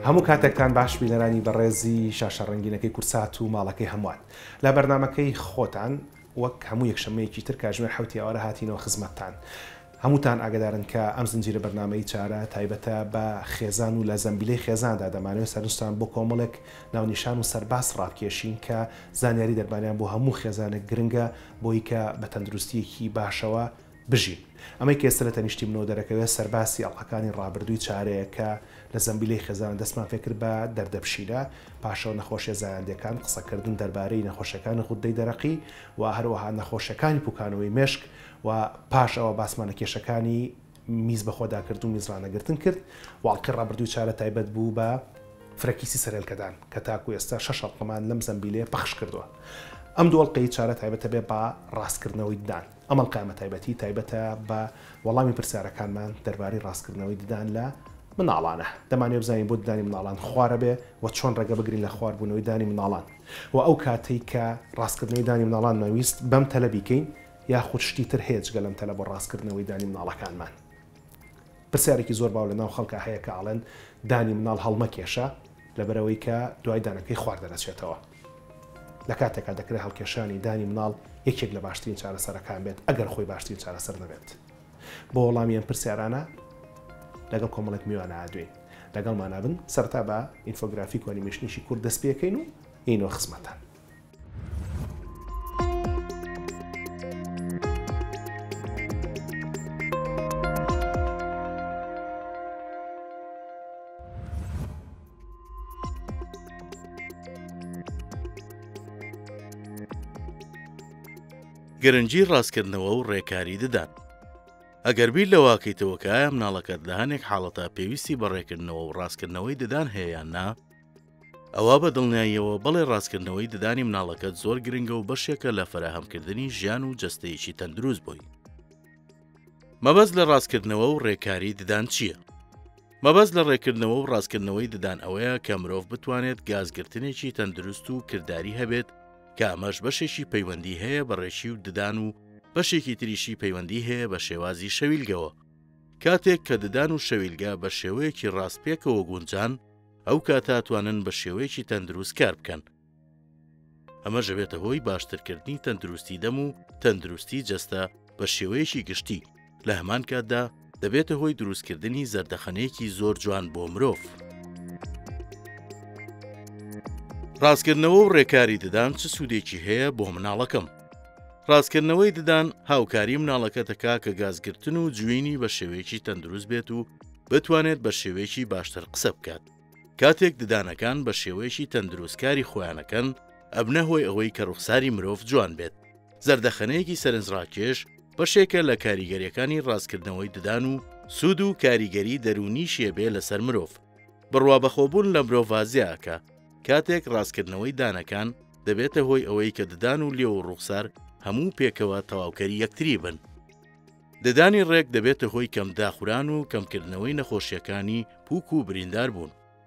هەموو کاتێکتان باش بیلەرانی بەڕێزی شاشە ڕەنگینەکەی کورسات و ماڵەکەی هەمووان لە بەرنامەکەی خۆتان وەک هەموو یەکشەمەیەکی تر کاتژمێر 7 ئاوە هاتینەوە خزمەتتان. هەمووتان ئاگدارن کە ئەم زنجیرە بەرنامەی چارە تایبەتە بە خێزان و لە زەمبیلەی خێزاندا دەمانوێت سەرنجتان بۆ کۆمەڵێک ناونیشان و سەرباس ڕابکێشین کە زانیاری دەربانیان بۆ هەموو خێزانێک گرنگە بۆی کە بە تەندروستیەکی باشەوە بژین. ئەمەی کێسە لە تەنیشتی منەوە دەرەکەوێت سەرباسی ئەڵلقەکانی ڕابردووی چارەیە کە لە زەمبیلەی خێزان دەستمان فێکرد بە دەردەپشیرە پاشەوە نەخۆشیە زایندەکان قسەکردن دەربارەی نەخۆشەکانی غودەی دەرەقی و هەروەها نەخۆشەکانی پوکانەوەی مێشک و پاش ئەوە باسمانە کێشەکانی میز بەخۆداکرد و میزرانەگرتن کرد واڵقی ڕابردووی چارە تایبەت بوو بە فرەکیسی سەرێلکەدان کە تاکو ئێستا 6 ئەڵقەمان لەم زەمبیلەیە پەخش کردووە. ئەم دووەڵقەی چارە تایبەتە بێ بە ڕاستکردنەوەی ددان. ئەمەڵقامە تایبەتی تایبەتە بە وەڵامی پرسیارەکانمان دەربارەی ڕاستکردنەوەی ددان لە مناڵانە. دەمانێت بزانین بۆ ددانی مناڵان خوارە بێ و چۆن ڕێگە بگرین لە خواردبوونەوەی دانی مناڵان و ئەو کاتەی کە ڕاستکردنەوەی دانی مناڵان مەویست بەم تەلە بیکەین یاخود شتی تر هێچ گەلم تەلە بۆ ڕاستکردنەوەی دانی مناڵەکانمان. پرسیارێکی زۆر باو لە ناو خەڵکە هەیە کە ئاڵێن دانی مناڵ هەڵمە کێشە لەبەرەوەی کە دوای دانەکەی خوارد دەرەچێتەوە. لە کاتێکا دەکرێت هەڵکێشانی دانی مناڵ یەکێک لە باشترین چارەسەرەکان بێت ئەگەر خۆی باشترین چارەسەر نەبێت. بۆ وەڵامی ئەم پرسیارانە لەگەڵ کۆمەڵێک میوانە ئادوین لەگەڵمانە بن سەرتا بە ئینفۆگرافیک و ئەنیمێشنیشی کورد دەست پێکەین و ئینەوە خزمەتان. گەرنجی ڕاستکردنەوە و ڕێکاری ددان. ئەگەر بیر لەواکەیتەوە کە ئایا مناڵەکەت لە هەنێک حاڵەتە پێویستی بە ڕێکردنەوە و ڕاستکردنەوەی ددان هەیەیان نا، ئەوە بە دڵنیاییەوە بەڵێ ڕاستکردنەوەی ددانی مناڵەکەت زۆر گرنگە و بەشێکە لە فراهەمکردنی ژیان و جەستەیەکی تەندروست بووی. مەبەست لە ڕاستکردنەوە و ڕێکاری ددان چییە؟ مەبەست لە ڕێکردنەوە و ڕاستکردنەوەی ددان ئەوەیە کە مرۆڤ بتوانێت گازگرتنێکی تەندروست و کردداری هەبێت کە ئەمەش بەشێکی پەیوەندی هەیە بە ڕێشی و ددان و بەشێکی تریشی پەیوەندی هەیە بە شێوازی شەویلگەوە. کاتێک کە ددان و شەویلگا بە شێوەیەکی ڕاستپێکەوە گونجان ئەو کاتاتوانن بە شێوەیەکی تەندروست کار بکەن. ئەمە ژەبێتە هۆی باشترکردنی تەندروستی دەم و تەندروستی جەستە بە شێوەیەکی گشتی لە هەمان کاتدا دەبێتە هۆی دروستکردنی زەردەخەنەیەکی زۆر جوان بۆ مرۆڤ. ڕاستکردنەوە و ڕێکاری ددان چ سوودێکی هەیە بۆ مناڵەکەم؟ ڕاستکردنەوەی ددان هاوکاری مناڵەکەتەکە کە گازگرتن و جوینی بە شێوەیەکی تەندروست بێت و بتوانێت بە شێوەیەکی باشتر قسە بکات. کاتێک ددانەکان بە شێوەیەکی تەندروستکاری خۆیانەکەن ئەبنە هۆی ئەوەی کە ڕوخساری مرۆڤ جوان بێت. زەردەخەنەیەکی سەرنجڕاکێش بەشێکە لە کاریگەریەکانی ڕاستکردنەوەی ددان و سوود و کاریگەری دەرونی شێبێ لەسەر مرۆڤ. بڕوا بەخۆبوون لە مرۆڤ وازیاکە کاتێک ڕاستکردنەوەی دانەکان دەبێتە هۆی ئەوەی کە ددان و لێو و ڕوخسار هەموو پێکەوە تەواوکەری یەکتری بن. ددانی ڕێک دەبێتە هۆی کەم داخوران و کەمکردنەوەی نەخۆشیەکانی پووک و بریندار بوون.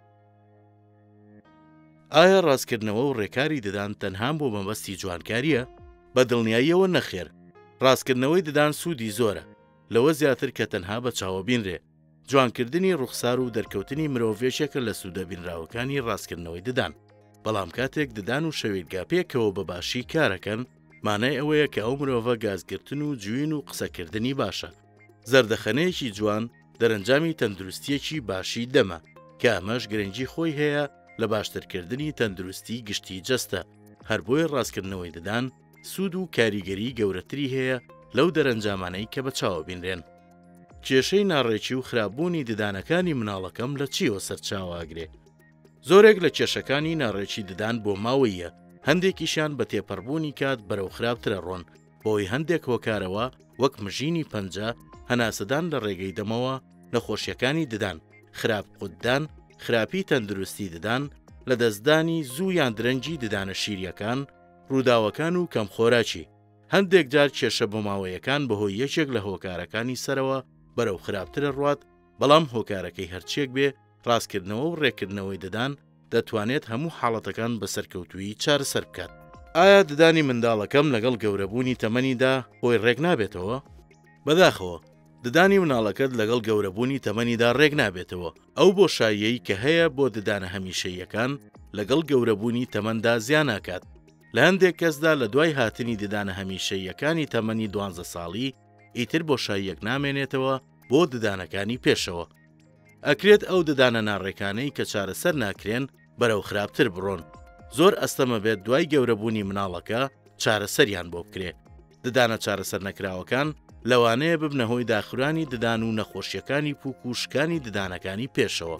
ئایا ڕاستکردنەوە و ڕێکاری ددان تەنها بۆ مەبەستی جوانکاریە؟ بە دڵنیاییەوە نەخێر. ڕاستکردنەوەی ددان سوودی زۆرە، لەوە زیاتر کە تەنها بە چاوەبینرێ. جوانکردنی ڕوخسار و دەرکەوتنی مرۆڤێشێکە لە سوودەبینراوەکانی ڕاستکردنەوەی ددان. بەڵام کاتێک ددان و شەویلگا پێکەوە بەباشی کارەکەن، مانای ئەوەیە کە ئەو مرۆڤە گازگرتن و جوین و قسەکردنی باشە. زەردەخەنەیەکی جوان دەرەنجامی تەندروستیەکی باشی دەمە کە ئەمەش گرنگی خۆی هەیە لە باشترکردنی تەندروستی گشتی جەستە. هەر بۆی ڕاستکردنەوەی ددان سوود و کاریگەری گەورەتری هەیە لەو دەرەنجامانەی کە بەچاوە بینرێن. کێشەی ناڕێکی و خراپبوونی ددانەکانی مناڵەکەم لە چیەوە سەرچاواگرێ؟ زۆرێک لە کێشەکانی ناڕێکی ددان بۆ ماوەیە. هەندێکیشان بە تێپەڕبوونی کات بەرەو خراپترە ڕۆن بۆی هەندێک هۆکارەوە وەک مژینی پەنجە، هەناسەدان لە ڕێگەی دەمەوە، نەخۆشیەکانی ددان، خراپ قوددان، خراپی تەندروستی ددان، لە دەستدانی زوو یان درەنجی ددانە شیریەکان، ڕووداوەکان و کەمخۆراکی. هەندێک جار کێشە بۆ ماوەیەکان بەهۆی یەکێک لە هۆکارەکانی سەرەوە بەرەو خراپترە ڕوات، بەڵام هۆکارەکەی هەرچێک بێ ڕاستکردنەوە و ڕێکردنەوەی ددان دەتوانێت هەموو حاڵەتەکان بەسەرکەوتووی چارەسەر بکات. ئایا ددانی منداڵەکەم لەگەڵ گەورەبوونی تەمەنیدا بۆی ڕێک نابێتەوە؟ بەداخەوە ددانی مناڵەکەت لەگەڵ گەورەبوونی تەمەنیدا ڕێک نابێتەوە. ئەو بۆشاییەی کە هەیە بۆ ددانە هەمیشەییەکان لەگەڵ گەورەبوونی تەمەندا زیان ناکات. لە هەندێک کەسدا لە دوای هاتنی ددانە هەمیشەییەکانی تەمەنی 12 ساڵی ئیتر بۆشاییەک نامێنێتەوە بۆ ددانەکانی پێشەوە. ئەکرێت ئەو ددانە ناڕێکانەی کە چارەسەر ناکرێن بەرەو خراپتر بڕۆن. زۆر ئەستەمە بێت دوای گەورەبوونی مناڵەکە چارەسەریان بۆ بکرێ. ددانە چارەسەر نەکراوەکان لەوانەیە ببنە هۆی داخورانی ددان و نەخۆشیەکانی پووک و شکانی ددانەکانی پێشەوە.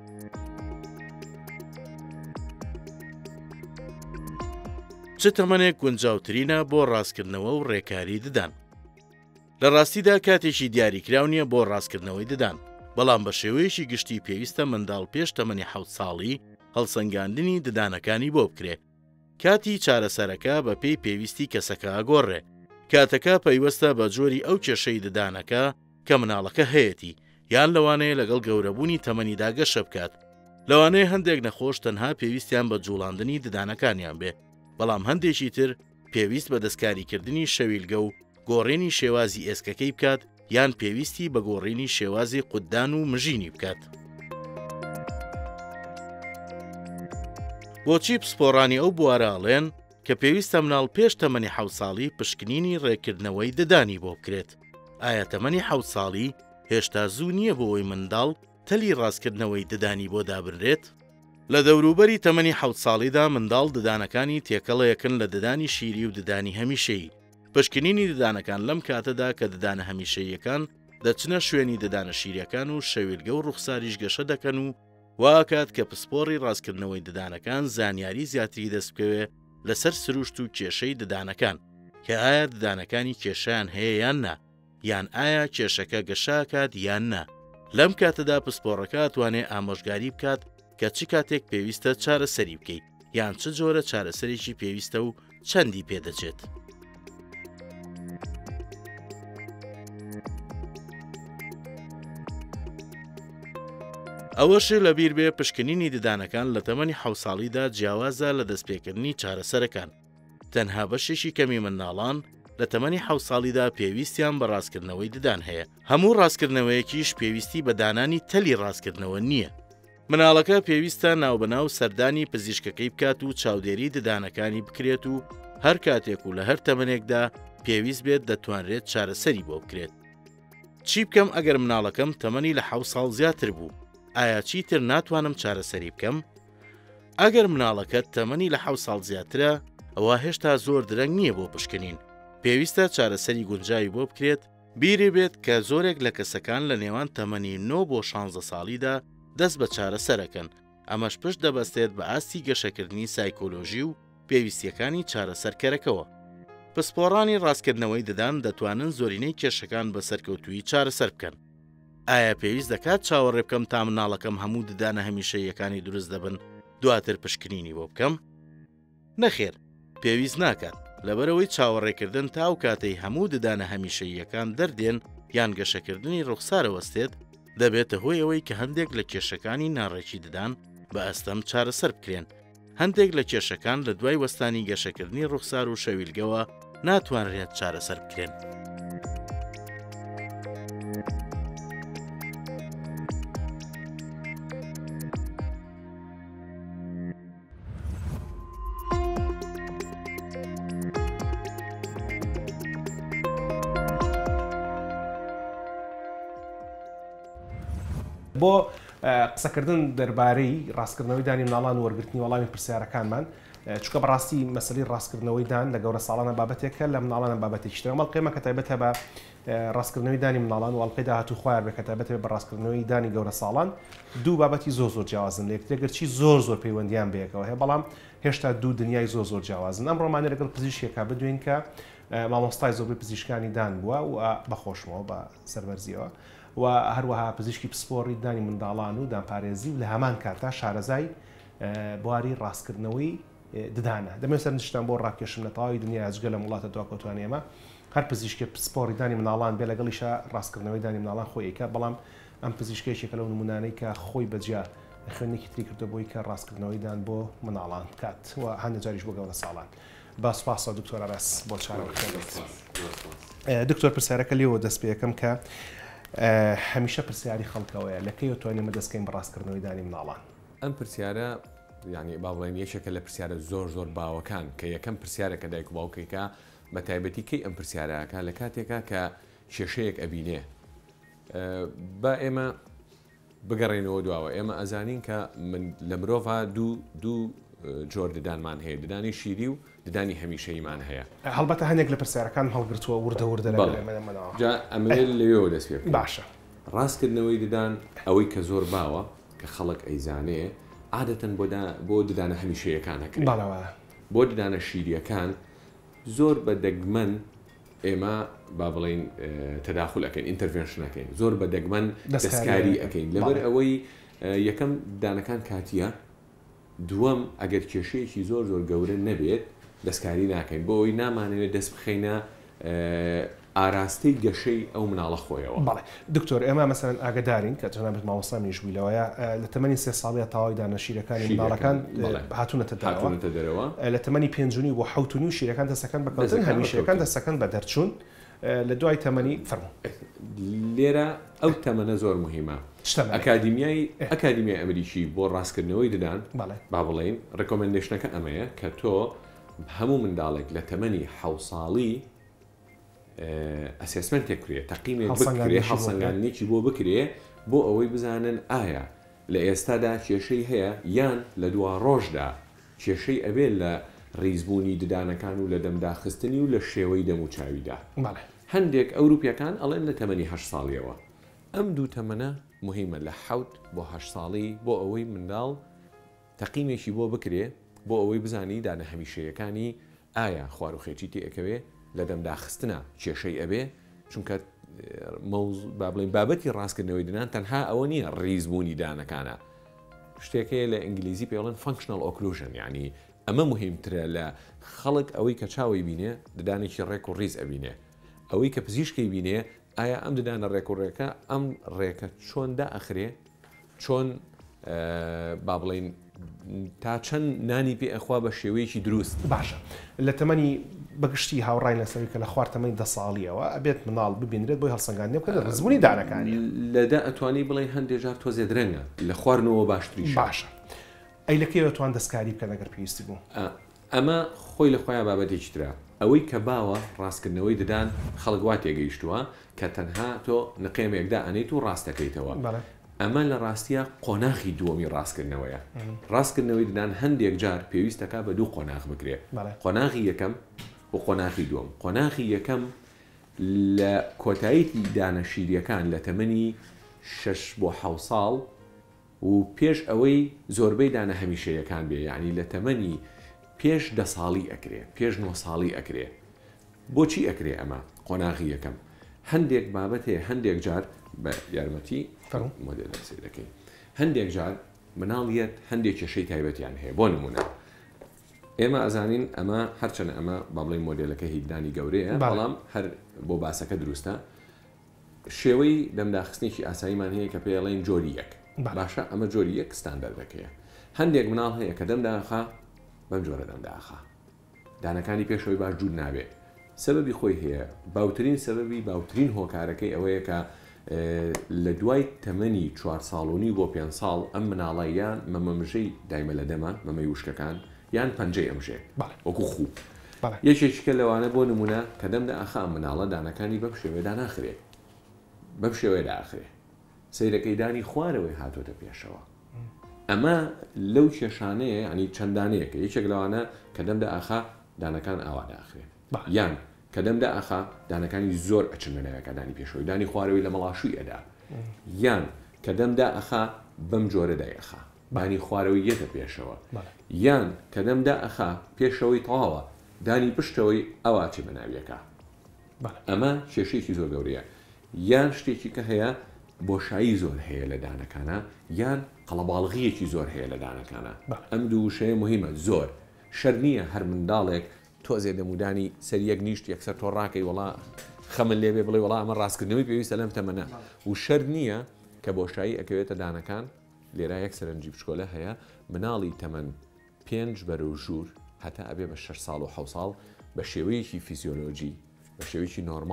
چ تەمەنێک گونجاوترینە بۆ ڕاستکردنەوە و ڕێکاری ددان؟ لە ڕاستیدا کاتێکی دیاریکراو نییە بۆ ڕاستکردنەوەی ددان، بەڵام بە شێوەیەکی گشتی پێویستە منداڵ پێش تەمەنی 7 ساڵی هەڵسەنگاندنی ددانەکانی بۆ بکرێ. کاتی چارەسەرەکە بە پێی پێویستی کەسەکە ئەگۆڕێ. کاتەکە پەیوەستە بە جۆری ئەو کێشەی ددانەکە کە مناڵەکە هەیەی، یان لەوانەیە لەگەڵ گەورەبوونی تەمەنیدا گەشە بکات. لەوانەیە هەندێک نەخۆش تەنها پێویستیان بە جوڵاندنی ددانەکانیان بێ، بەڵام هەندێکی تر پێویست بە دەستکاریکردنی شەویلگە و گۆڕێنی شێوازی ئێسکەکەی بکات، یان پێویستی بە گۆڕێنی شێوازی قوددان و مژینی بکات. بۆچی پسپۆڕانی ئەو بوارەڵێن کە پێویستە مناڵ پێش تەمەنی 7 ساڵی پشکنینی ڕێکردنەوەی ددانی بۆ بکرێت؟ ئایا تەمەنی 7 ساڵی هێشتا زوو نییە بۆ ئەوی منداڵ تەلی ڕاستکردنەوەی ددانی بۆ دابرێت؟ لە دەوروبەری تەمەنی 7 ساڵیدا منداڵ ددانەکانی تێکەڵەیەکن لە ددانی شیری و ددانی هەمیشەیی. پشکنینی ددانەکان لەم کاتەدا کە ددانە هەمیشەییەکان دەچنە شوێنی ددانە شیریەکان و شەویلگە و ڕوخساریش گەشە دەکەن و واکات کە پسپۆڕی ڕاستکردنەوەی ددانەکان زانیاری زیاتری دەست بکەوێ لەسەر سروشت و کێشەی ددانەکان، کە ئایا ددانەکانی کێشیان هەیە یان نا، یان ئایا کێشەکە گەشاکات یان نا. لەم کاتەدا پسپۆڕەکە توانێت ئامۆژگاری بکات کە چ کاتێک پێویستە چارەسەری بکەیت، یان چ جۆرە چارەسەرێکی پێویستە و چەندی پێدەچێت. ئەوەشی لەبیر بێ پشکنینی ددانەکان لە تەمەنی 7 ساڵیدا جیاوازە لە دەستپێکردنی چارەسەرەکان. تەنها بەشێکی کەمی منداڵان لە تەمەنی 7 ساڵیدا پێویستیان بە ڕاستکردنەوەی ددان هەیە. هەموو ڕاستکردنەوەیەکیش پێویستی بە دانانی تەلی ڕاستکردنەوە نییە. مناڵەکە پێویستە ناوبەناو سەردانی پزیشکەکەی بکات و چاودێری ددانەکانی بکرێت و هەر کاتێک و لە هەر تەمەنێکدا پێویست بێت دەتوانرێت چارەسەری بۆ بکرێت. چی بکەم ئەگەر مناڵەکەم تەمەنی لە 7 ساڵ زیاتر بوو؟ ئایا چیتر ناتوانم چارەسەری بکەم؟ ئەگەر مناڵەکەت تەمەنی لە 7 ساڵ زیاترە، ئەوە هێشتا زۆر درەنگ نییە بۆ پشکنین. پێویستە چارەسەری گونجاوی بۆ بکرێت. بیرێ بێت کە زۆرێک لە کەسەکان لە نێوان تەمەنی 9 بۆ 16 ساڵیدا دەست بە چارەسەرەکەن. ئەمەش پشت دەبەستێت بە ئاستی گەشەکردنی سایکۆلۆژی و پێویستیەکانی چارەسەرکەرەکەوە. پسپۆڕانی ڕاستکردنەوەی ددان دەتوانن زۆرینەی کێشەکان بە سەرکەوتووی چارەسەر بکەن. ئایا پێویست دەکات چاوەڕێ بکەم تا مناڵەکەم هەموو ددانە هەمیشەییەکانی دروست دەبن دواتر پشکنینی بۆ بکەم؟ نەخێر، پێویست ناکات. لەبەرەوەی چاوەڕێکردن تا و کاتەی هەموو ددانە هەمیشەییەکان دەردێن یان گەشەکردنی ڕوخسارە وەستێت، دەبێتە هۆی ئەوەی کە هەندێک لە کێشەکانی ناڕێکی ددان بە ئەستەم چارەسەر بکرێن. هەندێک لە کێشەکان لە دوای وەستانی گەشەکردنی ڕوخسار و شەویلگەوە ناتوانرێت چارەسەر بکرێن. بۆ قسەکردن دەربارەی ڕاستکردنەوەی دانی مناڵان و وەرگرتنی وەڵامی پرسیارەکانمان، چونکە بەڕاستی مەسەلەی ڕاستکردنەوەی دان لە گەورە ساڵانە بابەتێکە، لە مناڵانە بابەتێکی ترە. مەڵقێمە کە تایبەتە بە ڕاستکردنەوەی دانی مناڵان و ئەڵلقەی داهاتوو خوار بێ کە تایبەتە بە ڕاستکردنەوەی دانی گەورە ساڵان، دوو بابەتی زۆر جیاوازن لە یەکتر، گەرچی زۆر پەیوەندیان بەیەکەوە هەیە، بەڵام هێشتا دوو دنیای زۆر جیاوازن. ئەم ڕۆمانە لەگەڵ پزیشکێکا بدوین کە مامۆستای زۆربەی پزیشکانی دان بووە و بەخۆشمەوە بە سەربەرزیەوە و هەروەها پزیشکی پسپۆڕی دانی منداڵان و دانپارێزی و لە هەمان کاتا شارەزای بواری ڕاستکردنەوەی ددانە. دەمێت سەرنجشتان بۆ ڕاکێشم لە تەواوی دنیا ئەجگە لە وڵاتە دواکەوتوانێمە هەر پزیشکی پسپۆڕی دانی مناڵان بێ لەگەڵیشە ڕاستکردنەوەی دانی مناڵان خۆیەکە، بەڵام ئەم پزیشکێکێکە لەو نمونانەی کە خۆی بەجیا خوێنێکی تری کردو بۆی کە ڕاستکردنەوەی دان بۆ مناڵان بکات و هەندێک جاریش بۆ گەورە ساڵان. باسپاسە دکتۆر ئەرەس بۆ چارەوەکە. دکتۆر پرسیارەکە لێەوە دەست پێ یەکەم کە هەمیشە پرسیاری خەڵکەوەیە لەکەی توانێمە دەستکەین بەڕاستکردنەوەی دانی مناڵان ئەم پرسیارە ینی با بڵێن یەکێکە لە پرسیارە زۆر باوەکان کە یەکەم پرسیارەکە دایک و باوکێکە بە تایبەتی کەی ئەم پرسیارەکە لە کاتێکە کە کێشەیەک ئەبینێ بە ئێمە بگەڕێنەوە دواوە ئێمە ئەزانین کە من لە مرۆڤ دوو جۆر ددانمان هەیە ددانی شیری و ددانی هەمیشەیمان هەیە هەڵبەتە هەندێک لە پرسیارەکان هەڵگرتووە وردە جا ئەمێ لەوێەوە دەست پێ باشە ڕاستکردنەوەی ددان ئەوەی کە زۆر باوە کە خەڵک ئەیزانێ عادەتەن بۆ ددانە هەمیشەیەکانەکرێت بۆ ددانە شیریەکان زۆر بە دەگمەن ئێمە با بڵین تەداخولەکەین ئینتەرڤێنشنەکەین زۆر بە دەگمەن دەستکاری ئەەکەین لەبەر ئەوەی یەکەم دانەکان کاتیە دووەم ئەگەر کێشەیەکی زۆر گەورە نەبێت دەستکاری ناکەین بۆ ئەوی نامانەوێت دەست بخەینە ئاراستەی گەشەی ئەو مناڵە خۆیەوە بەڵێ دکتۆر ئێمە مەسەرەن ئاگدارین کە جەنابەت مامۆستا ژوویلەوەیە لە تەمەنی 3 ساڵی تاوای دانەشیرەکانی مناڵەکان هاتوونەتە دەرەوە لە تەمەنی 5 بۆ 7 و شیرەکان دەستەکان بەکەوتن هەمیشەکان دەستەکان بە دەرچوون لە دوای تەمەنی فەرموو لێرە ئەو تەمەنە زۆر مهمە ئەکادیمیای ئەمریکی بۆ ڕاستکردنەوەی ددان با بڵێن ڕکۆمەندێشنەکە ئەمەیە کە تۆ هەموو منداڵێک لە تەمەنی 7 ساڵی ئەسسمنتێک کرێ تەقیمێک بکرێ هەڵسەنگاندنێکی بۆ بکرێ بۆ ئەوەی بزانن ئایا لە ئێستادا کێشەی هەیە یان لە دوا ڕۆژدا کێشەی ئەبێت لە ڕیزبوونی ددانەکان و لە دەمداخستنی و لە شێوەی دەموچاویدا هەندێک ئەوروپیەکان ئەڵێن لە تەمەنی 8 ساڵیەوە ئەم دوو تەمەنە مهمە لە 7 بۆ 8 ساڵی بۆ ئەوەی منداڵ تەقیمێکی بۆ بکرێ بۆ ئەوەی بزانی دانە هەمیشەیەکانی ئایا خواروخێکی تێکەوێ لە دەمداخستنە کێشەی ئەبێ چونکە با بڵین بابەتی ڕاستکردنەوەی دنان تەنها ئەوە نییە ڕیزبوونی دانەکانە شتێکەیە لە ئینگلیزی پێڵەن فانکشنال ئۆکلوژن یعنی ئەمە مهمترە لە خەڵک ئەوەی کە چاوی بینێ ددانێکی ڕێک و ڕیز ئەبینێ ئەوەی کە پزیشکی بینێ ئایا ئەم ددانە ڕێک و ڕێکە ئەم ڕێکە چۆن دائەخرێ چۆن با بڵین تا چەند نانی پێ ئەخوا بە شێوەیەکی دروست باشە لە تەمەنی بەگشتی هاوڕای لەسەوی کە لە خوار تەمەنی 10 ساڵیەوە ئەبێت مناڵ ببینرێت بۆی هەڵسەنگاندنێ بکە ڕزبوونی دانەکانی لەدا ئەتوانی بڵێ هەندێک جار تۆزێ درەنگە لە خواردنەوە باشتری باشە ئەی لەکەوە توان دەستکاری بکە لەگەر پێویستی بوو ئەمە خۆی لە خۆیان بابەتێکی ترا ئەوەی کە باوە ڕاستکردنەوەی ددان خەڵگوات تێگەیشتووە کە تەنها تۆ نقێمێکدا ئەنیت و ڕاستەکەیتەوە ئەمە لە ڕاستیە قۆناغی دووەمی ڕاستکردنەوەیە ڕاستکردنەوەی ددان هەندێک جار پێویستەکە بە دوو قۆناغ بکرێت قۆناغی یەکەم و قۆناغی دووەم قۆناغی یەکەم لە کۆتاییتی دانەشیریەکان لە تەمەنی 6 بۆ 7 ساڵ و پێش ئەوەی زۆربەی دانە هەمیشەیەکان بێ یعنی لە تەمەنی پێش 10 ساڵی ئەکرێ پێش 9 ساڵی ئەکرێ بۆچی ئەکرێ ئەمە قۆناغی یەکەم هەندێک بابەت هەیە هەندێک جار بە یارمەتی مۆدێل لەسێ دەکەین هەندێک جار مناڵیەت هەندێک کێشەی تایبەتیان هەیە بۆ نمونە ئێمە ئەزانین ئەمە هەرچەنە ئەمە با بڵین مۆدێلەکە هیدانی گەورەیە بەڵام هەر بۆ باسەکە دروستە شێوەی دەمداخستنێکی ئاساییمان هەیە کە پێڵێن جۆری یەک باشە ئەمە جۆری یەک ستاندەردەکەیە هەندێک مناڵ هەیە کە دەمداخا بەم جۆرە دەمداخا دانەکانی پێشەوەی باش جوود نابێت سەبەبی خۆی هەیە باوترین سەبەبی باوترین هۆکارەکەی ئەوەیە کە لە دوای تەمەنی 4 ساڵونی بۆ 5 ساڵ ئەم مناڵاییان مەمەمژەی دایمە لە دەمان مەمەی وشکەکان یان پەنجەی ئەمژێ وەکو خوب یەکێکیکە لەوانە بۆ نمونە کە دەمدا ئەخا مناڵە دانەکانی بەم شێوەیەدا ناخرێ بەم شێوەیەدا ئاخرێ سەیرەکەی دانی خوارەوەی هاتۆتە پێشەوە ئەمە لەو کێشانەیە ینی چەندانەیەکە یەکێک لەوانە کە دەمدا ئاخا دانەکان ئاوادا ئاخرێ یان کە دەمدا ئاخا دانەکانی زۆر ئەچن لەناوەکە دانی پێشەوەی دانی خوارەوەی لە مەڵاشووی ئەدا یان کە دەمدا ئەخا بەم جۆرەدا ئەخا بانی خوارەوەی یەتە پێشەوە یان کە دەمدا ئەخا پێشەوەی تەواوە دانی پشتەوەی ئەواچی بەناویەکە ئەمە کێشەیەکی زۆر گەورەیە یان شتێکی کە هەیە بۆشایی زۆر هەیە لە دانەکانە یان قەڵەباڵغیەکی زۆر هەیە لە دانەکانە ئەم دوو شەیە مهمە زۆر شەر نییە هەر منداڵێک تۆزێ دەمودانی سەر یەک نیشت یەکسەر تۆ ڕاکەی وڵا خەمن لێبێ بڵێ وڵا ئەمە ڕاستکردنەوەی پێویستە لەم تەمەنە و شەر نییە کە بۆشایی ئەکەوێتە دانەکان لێرە یەک سەرنجی بچکۆلە هەیە مناڵی تەمەن 5 بەرەو ژوور هەتا ئەبێ بە 6 ساڵ و 7 ساڵ بە شێوەیەکی فیزیۆلۆجی بە شێوەیەکی نۆرماڵ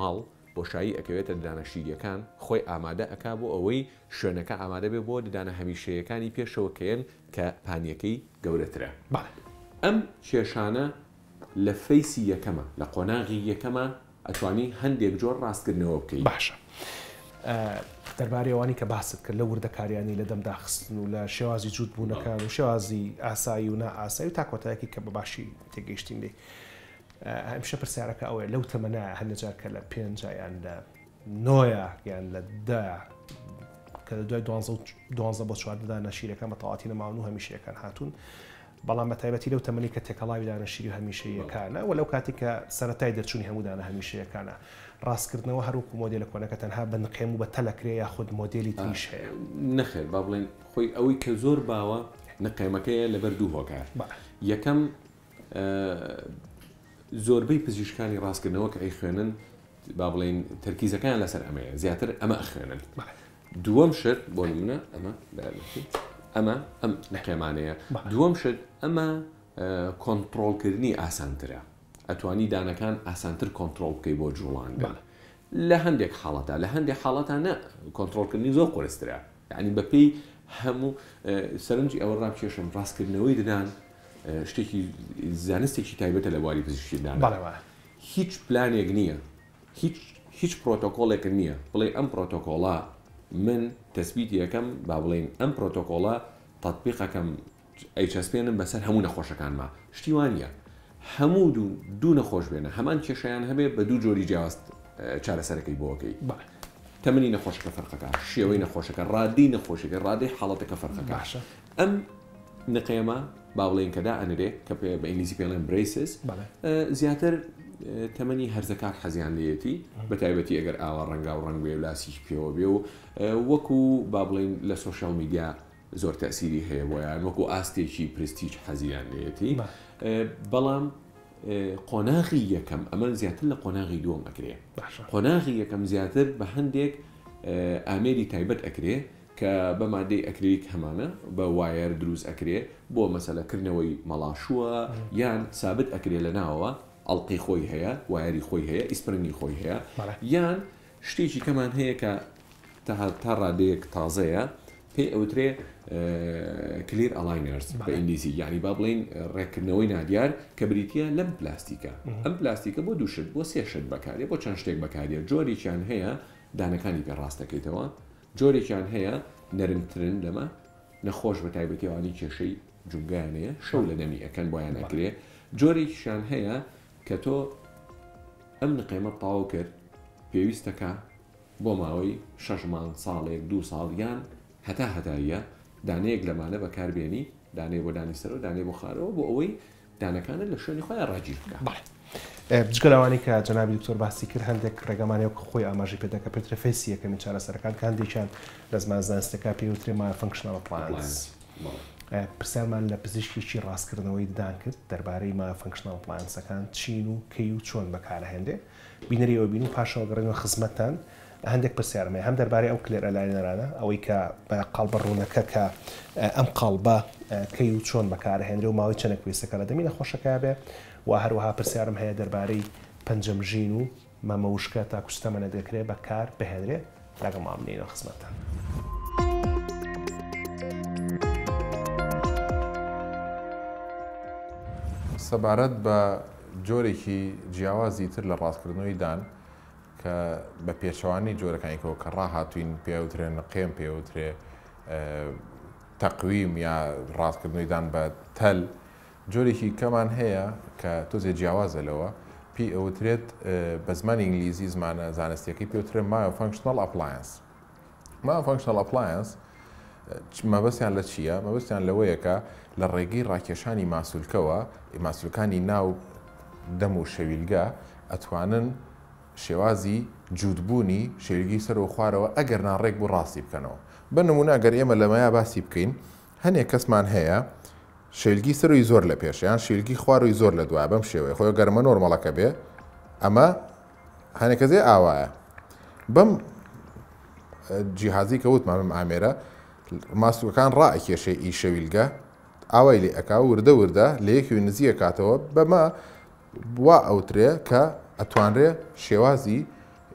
بۆشایی ئەکەوێتە دانەشیریەکان خۆی ئامادە ئەکا بۆ ئەوەی شوێنەکە ئامادە بێ بۆ ددانە هەمیشەیەکانی پێشەوەکەیان کە پانیەکەی گەورەترە. ئەم کێشانە لە فەیسی یەکەمە لە قۆناغی یەکەمە ئەتوانی هەندێک جۆر ڕاستکردنەوە بکەیت. باشە. دەربارەی ئەوانی کە باست کرد لە وردەکاریانی لە دەمداخستن و لە شێوازی جوودبوونەکان و شێوازی ئاسایی و نائاسایی و تاکۆتایەکی کە بە باشی تێگەیشتین لێ. ئەمشە پرسیارەکە ئەوەیە لەو تەمەنایە هەندێجار کە لە 5 یان لە 9 یان لە 10 کە لە دوای 12 بۆ 4 دانەشیرەکان بە تەواتی نەماون و هەمیشەیەکان هاتوون. بەڵام بە تایبەتی لەو تەمەنی کە تێکەڵاوی دانەشیری و هەمیشەیەکانە و لەو کاتی کە سەرەتای دەرچوونی هەموو دانە هەمیشەیەکانە ڕاستکردنەوە هەروکو مۆدێلە کۆنەکە تەنها بە نقێم و بە تەلەکرێ یاخود مۆدێلی تریش هەیە. نەخێر با بڵێن خۆی ئەوەی کە زۆر باوە نقێمەکەیە لەبەر دوو هۆکار. یەکەم زۆربەی پزیشکانی ڕاستکردنەوە کە ئەی خوێنن با بڵێن تەرکیزەکان لەسەر ئەمەیە زیاتر ئەمە ئەخوێنن. دووەم شت بۆ نمونە ئەمە ئەم نقێمانەیە. دووەم شت ئەمە کۆنتڕۆڵکردنی ئاسانترە. ئەتوانی دانەکان ئاسانتر کۆنتڕۆڵ بکەی بۆ جوڵاندن. لە هەندێک حاڵەتە لە هەندێک حاڵەتانە کۆنتڕۆڵکردنی زۆر قورسترە. یعنی بەپێی هەموو سەرنجی ئەوە ڕابکێشم ڕاستکردنەوەی ددان شتێکی زانستێکی تایبەتە لە بواری پزیشکیدان. هیچ پلانێک نییە هیچ پرۆتۆکۆڵێک نییە بڵێ ئەم پرۆتۆکۆڵە من تەسبیتی یەکەم با بڵێن ئەم پرۆتۆکۆڵە تەطبیقەکەم ئەیچەسپێنم بەسەر هەموو نەخۆشەکانمە. شتی وانە هەموو دوو نەخۆش بێنە هەمان کێشەیان هەبێ بە دوو جۆری جیاواز چارەسەرەکەی بۆەکەی. تەمەنی نەخۆشەکە فەرقەکە شێوەی نەخۆشەکە ڕادی نەخۆشەکە ڕادەی حاڵەتەکە فەرقەکە. ئەم نقێمە با بڵێن کەدا ئەنرێ کە بە ئینگلیزی پێڵێن برێسز زیاتر تەمەنی هەرزەکار حەزیان لێتی بە تایبەتی ئەگەر ئاوا ڕەنگا و ڕنگ بێ و لاسیش پێوە بێ و وەکو با بڵێن لە سۆشیال میدیا زۆر تەسیری هەیە بۆیان وەکو ئاستێکی پرستیج حەزیان لێتی. بەڵام قۆناغی یەکەم ئەمە زیاتر لە قۆناغی دووەم ئەکرێ. قۆناغی یەکەم زیاتر بە هەندێک ئامێری تایبەت ئەکرێ کە بە مادەی ئەکریلیک هەمانە بە وایر دروست ئەکرێ بۆ مەسەلەکردنەوەی مەڵاشووە یان سابت ئەکرێ لە ناوەوە ئەڵقی خۆی هەیە وایری خۆی هەیە ئیسپرنی خۆی هەیە یان شتێکی کەمان هەیە کە تا ڕادەیەک تازەیە پێی ئەوترێ کلیر ئەلاینەرز بە ئینگلیزی یعنی با بڵێن ڕێکردنەوەی نادیار کە بریتە لەم پلاستیکە. ئەم پلاستیکە بۆ دوو شت بۆ سێ شت بەکارێ بۆ چەند شتێک بەکارێ. جۆرێکیان هەیە دانەکانی پێڕاستەکەیتەوە جۆرێکیان هەیە نەرمترن لەمە نەخۆش بە تایبەتیوانی کێشەی جوگانەیە شەو لە دەمی ئەەکەن بۆیان ئەکرێ. جۆرێکیشان هەیە کە تۆ ئەم نقێمە تاو کرد پێویستەکە بۆ ماوەی 6 مانگ ساڵێک 2 ساڵ یان هەتایە دانەیەک لەمانە بەکاربێنی دانەیە بۆ دانیستەرەوە دانەیە بۆ خارەوە بۆ ئەوەی دانەکانە لە شوێنی خۆیان ڕاجیر بکە. جگە لەوانی کە جەنابی دکتۆر باسی کرد هەندێک ڕێگەمانەیە خۆی ئاماژی پێدەکە پێترە فێسی یەکەمی چارەسەرەکان کە هەندێکیان لە زمان زانستەکە پێوترێ مایە فەنکشنەڵ پلانز. پرسیارمان لە پزیشکیی ڕاستکردنەوەی ددان کرد دەربارەی مایە فەنکشنەڵ پلانسەکان چین و کەی و چۆن بەکارهێندێ بینەریەوە بین و پاشەوە گەڕێنەوە خزمەتتان هەندێک پرسیارمێ هەم دەربارەی ئەو کلێر ئەلاینەرانە ئەوەی کە بە قاڵبە ڕوونەکە کە ئەم قاڵبە کەی و چۆن بەکارهێنرێ و ماوەی چەندێک پێویستەکە لە دەمی نەخۆشەکە بێ و هەروەها پرسیارم هەیە دەربارەی پەنجەمژین و مەمەوشکە تا کوستەمەنە دەکرێت بەکار بهێنرێ لەگەڵ مامنینەوە خزمەتتان. سەبارەت بە جۆرێکی جیاوازی تر لە ڕاستکردنەوەی دان کە بە پێچەوانی جۆرەکانیەوە کە ڕاهاتوین پێوترێ نقێم پێوترێ تەقویم یا ڕاستکردنەوەی دان بە تەل جۆرێکی کەمان هەیە کە تۆزێ جیاوازە لەوە پێی ئەوترێت بە زمانی ئینگلیزی زمانە زانستیەکەی پێوترێت مایۆفانکشنەڵ ئەپلاینس. مایۆفانکشنەڵ ئەپلاینس مەبەستیان لە چییە؟ مەبەستیان لەوەیە کە لە ڕێگەی ڕاکێشانی ماسوولکەوە ماسوولەکانی ناو دەم و شەویلگە ئەتوانن شێوازی جوودبوونی شێویلگی سەرەوە خوارەوە ئەگەر ناڕێک بوو ڕاستی بکەنەوە. بە نمونە ئەگەر ئێمە لەمەیە باسی بکەین هەنێک کەسمان هەیە شێلگی سەروی زۆر لە پێشیان شێلگی خواروی زۆر لە دوای بەم شێوەیە خۆی گەرمە نۆرمەڵەکە بێ ئەمە هەنێکەزێ ئاوایە بەم جیهازی کە وتمان بەم ئامێرە ماسوولەکان ڕائکێشێ ئی شەویلگە ئاوای لێ ئەکا وردە وردە لە یەکوی نزیە کاتەوە بەمە وا ئەوترێ کە ئەتوانرێ شێوازی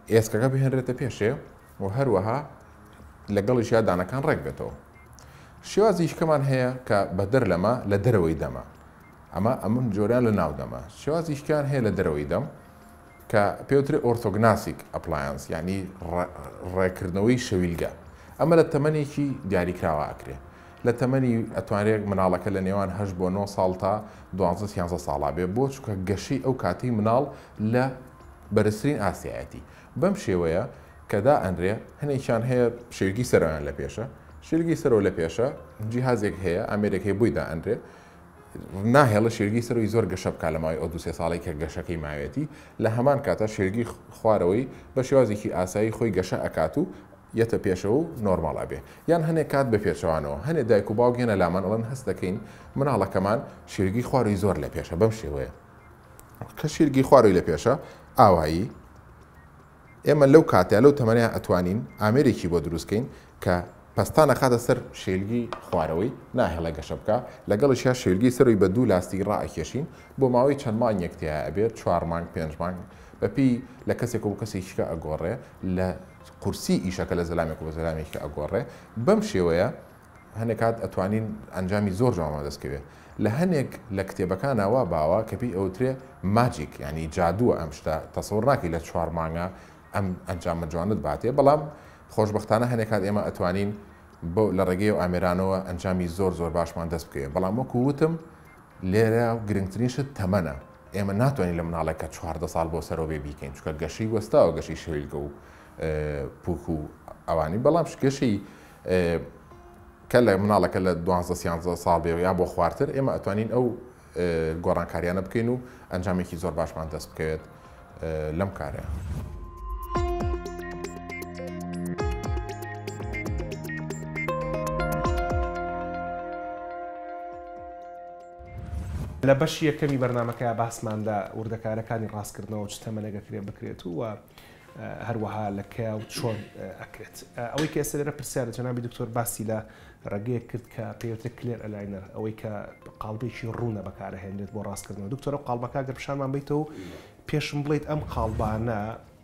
ئێسکەکە بهێنرێتە پێشێ و هەروەها لەگەڵیش دانەکان ڕێک بێتەوە. شێوازیشکەمان هەیە کە بە دەر لەمە لە دەرەوەی دەمە ئەمن جۆریان لە ناو دەمە. شێوازیشکیان هەیە لە دەرەوەی دەم کە پێوتری ئۆرتۆگناسیک ئەپلایەنس یعنی ڕێکردنەوەی شەویلگە. ئەمە لە تەمەنێکی دیاریکراوە ئەکرێ. لە تەمەنی ئەتوانێت مناڵەکە لە نێوان 8 بۆ 9 ساڵ تا 12 ساڵا بێ بۆ چکە گەشەی ئەو کاتی مناڵ لە بەرزترین ئاسیایەتی. بەم شێوەیە کەدا ئەندرێ هەنێکیان هەیە شێرگی سەرۆیان لە پێشە، شێرگی سەرۆ لە پێشە جیهازێک هەیە ئەمریکای بوویدا ئەندرێ ناهێڵە شێرگی سەرۆی زۆر گەشە بکە لە ماوەی ئەو 2 ساڵی کە گەشەکەی ماوێتی لە هەمان کاتە شێرگی خوارەوەی بە شێوازێکی ئاسایی خۆی گەشە ئەکات و یەتە پێشەوە و نۆرماڵا بێ یان هەنێک کات بە پێچەوانەوە هەنێک دایک و باوگێنە لامان ئەڵەن هەست دەکەین مناڵەکەمان شێرگی خواروی زۆر لە پێشە بەم شێوەیە کە شێرگی خواروی لە پێشە ئاوایی ئێمە لەو کاتیا لەو تەمەنیان ئەتوانین ئامێرێکی بۆ دروستکەین کە پستانە خاتە سەر شێرگی خوارەوەی ناهێڵە گەشە بکە لەگەڵشیا شێرگی سەروی بە 2 لاستیک ڕائکێشین بۆ ماوەی چەند مانگ یەکتیا ئەبێت 4 مانگ 5 مانگ بەپی لە کەسێک و کەسێکیکە ئەگۆڕێ لە قورسی ئیشەکە لە زەلامێک و بە زەلامێککە ئەگۆڕێ بەم شێوەیە هەنێک کات ئەتوانین ئەنجامی زۆر جوانەوە دەستکەوێت لە هەنێک لە کتێبەکان ئاوا باوە کە پێی ئەوترێ ماجیک ینی جادووە ئەم شتە تەسەوڕ ناکەی لە 4 مانگە ئەم ئەنجامە جوانت باتێ بەڵام خۆشبەختانە هەنێکات ئێمە ئەتوانین بۆ لە ڕێگەی و ئامێرانەوە ئەنجامی زۆر باشمان دەست بکەوێت بەڵام وەکو وتم لێرە گرنگترینشت تەمەنە ئێمە ناتوانین لە مناڵێکە 14 ساڵ بۆ سەرۆ بێ بیکەین چکە گەشەی وەستاوە گەشەی شەویلگە و پوک و ئەوانی بەڵام گەشەی کە لە مناڵەکە لە 12 ساڵ بێ یا بۆ خوارتر ئێمە ئەتوانین ئەو گۆڕانکاریانە بکەین و ئەنجامێکی زۆر باشمان دەست بکەوێت لەم کارەیە. لە بەشی یەکەمی بەرنامەکە باسماندا وردەکارەکانی ڕاستکردنەوە چ تەمەنێگەکرێ بکرێت و هەروەها لە کە و چۆن ئەکرێت ئەوەی کە ئێستا لێرە پرسیارە جەنابی دکتۆر باسی لە ڕێگەیەک کرد کە پێوترێت کلێر ئەلاینەر ئەوەی کە قاڵبێکی ڕوونە بەکارهێنرێت بۆ ڕاستکردنەوە دکتۆرە قاڵبەکە گەر پیشانمان بیتەوە پێشم بڵێت ئەم قاڵبانە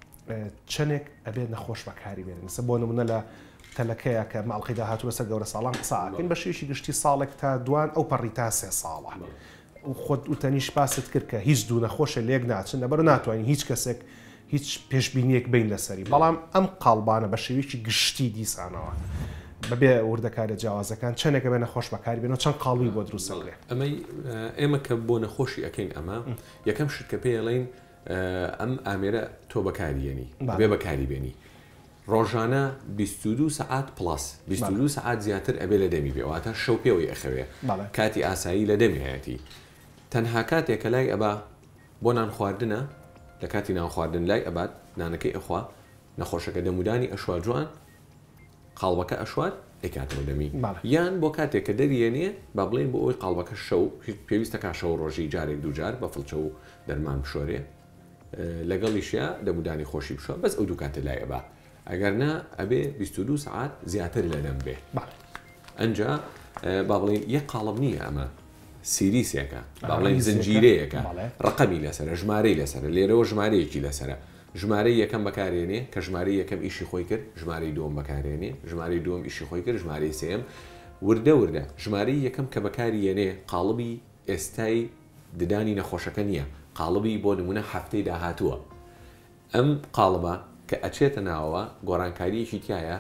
چەندێک ئەبێت نەخۆش بەکاری بێنن سە بۆ نمونە لە تەلەکەیە کە ماڵقی داهاتووە سەر گەورە ساڵان قساکەین بە شێوەیەکی گشتی ساڵێک تا دوان ئەو پەڕی تا 3 ساڵە خۆت وتەنیش باست کرد کە هیچ دوو نەخۆشە لێک ناچن لەبەر ناتوانین هیچ کەسێک هیچ پێشبینیەک بین لەسەری بەڵام ئەم قاڵبانە بە شێوەیەکی گشتی دیسانەوە بەبێ وردەکارە جیاوازەکان چەندێکە بێ نەخۆش بەکاری بێنەوە چەند قاڵوی بۆ دروستەکرێ ئێمە کە بۆ نەخۆشی ئەەکەین ئەمە یەکەم شت کە پێڵین ئەم ئامێرە تۆ بەکاریێنی بێ بەکاری بێنی ڕۆژانە 22 سعات پلاس 22 سعات زیاتر ئەبێ لە دەمی بێواتە شەو پێوەی ئەخەوێ کاتی ئاسایی لە دەمیایەتی تەنها کاتێکە لای ئەبا بۆ نان خواردنە لە کاتی نان خواردن لای ئەبات نانەکەی ئەخوا نەخۆشەکە دەمودانی ئەشوا جوان قاڵبەکە ئەشوات ئەکاتەوە دەمی یان بۆ کاتێک کە دەریێنێ با بڵێن بۆ ئەوی قاڵبەکە شەو پێویستە کا شەو ڕۆژی جارێک دووجار بە فڵچە و دەرمان بشۆرێ لەگەڵیشیا دەمودانی خۆشی بشۆ بەس ئەو دوو کاتە لای ئەبا ئەگەر نا ئەبێ 22 سعات زیاتر لە دەم بێ ئەنجا با بڵێن یەک قاڵب نییە ئەمە سیریسێکە با بڵێن زنجیرەیەکە ڕقەمی لەسرە ژمارەی لەسرە لێرەوە ژمارەیەکی لەسرە ژمارەی یەکەم بەکارێنێ کە ژمارەی یەکەم ئیشی خۆی کرد ژمارەی دووەم بەکارێنێ ژمارەی دووەم ئیشی خۆی کرد ژمارەی سێم وردە ژمارەی یەکەم کە بەکارێنێ قاڵبی ئێستای ددانی نەخۆشەکە نییە قاڵبی بۆ نمونە هەفتەی داهاتووە ئەم قاڵبە کە ئەچێتە ناوەوە گۆڕانکاریەکی تایە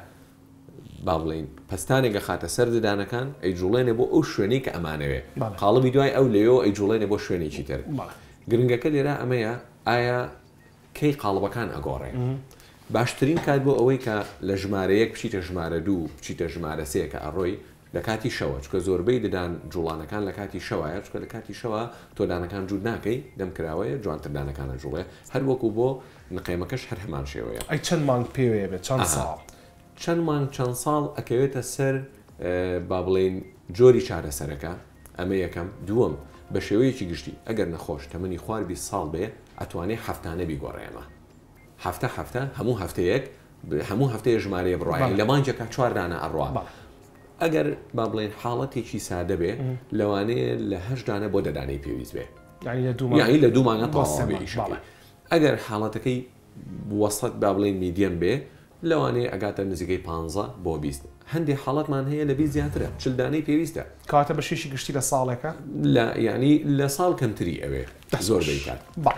با بڵین پستانێکە خاتە سەر ددانەکان ئەیجوڵێنێ بۆ ئەو شوێنەی کە ئەمانەوێ قاڵبی دوای ئەو لێەوە ئەیجوڵێنێ بۆ شوێنێکی تر گرنگەکە لێرە ئەمەیە ئایا کەی قاڵبەکان ئەگۆڕێ باشترین کات بۆ ئەوەی کە لە ژمارەیەک بچیتە ژمارە دوو بچیتە ژمارە سێ کە ئەڕۆی لە کاتی شەوە چکە زۆربەی ددان جوڵانەکان لە کاتی شەوایە چکە لە کاتی شەوە تۆ دانەکان جوود ناکەی دەمکراوەیە جوانتر دانەکانە جوڵێ هەر وەکو بۆ نقێمەکەش هەر هەمان شێوەیە ئەی چەند مانگ پێوەیە بێت چەند ساڵ چەند مانگ چەند ساڵ ئەکەوێتە سەر با بڵێن جۆری چارەسەرەکە ئەمە یەکەم دووەم بە شێوەیەکی گشتی ئەگەر نەخۆش تەمەنی خوار 20 ساڵ بێ ئەتوانێت هەفتانە بیگۆڕێمە هەفتە هەموو هەفتەیەک هەموو هەفتەیە ژمارەیە بڕواە لە مانجەکە 4 دانە ئەڕوا ئەگەر با بڵێن حاڵەتێکی سادە بێ لەوانەیە لە 8 دانە بۆ دەدانەی پێویست بێ یعنی لە دوو مانگە تەواو بێ ئیشەکەی ئەگەر حاڵەتەکەی وەسەط با بڵێن میدیەم بێ لەوانەیە ئەگاتە نزیکەی 15 بۆ 20 هەندێک حاڵەتمان هەیە لە 20 زیاترە 40 دانەی پێویستە کاتە بە شێشی گشتی لە ساڵێکە لا ینی لە ساڵ کەمتری ئەوێ زۆر بیکات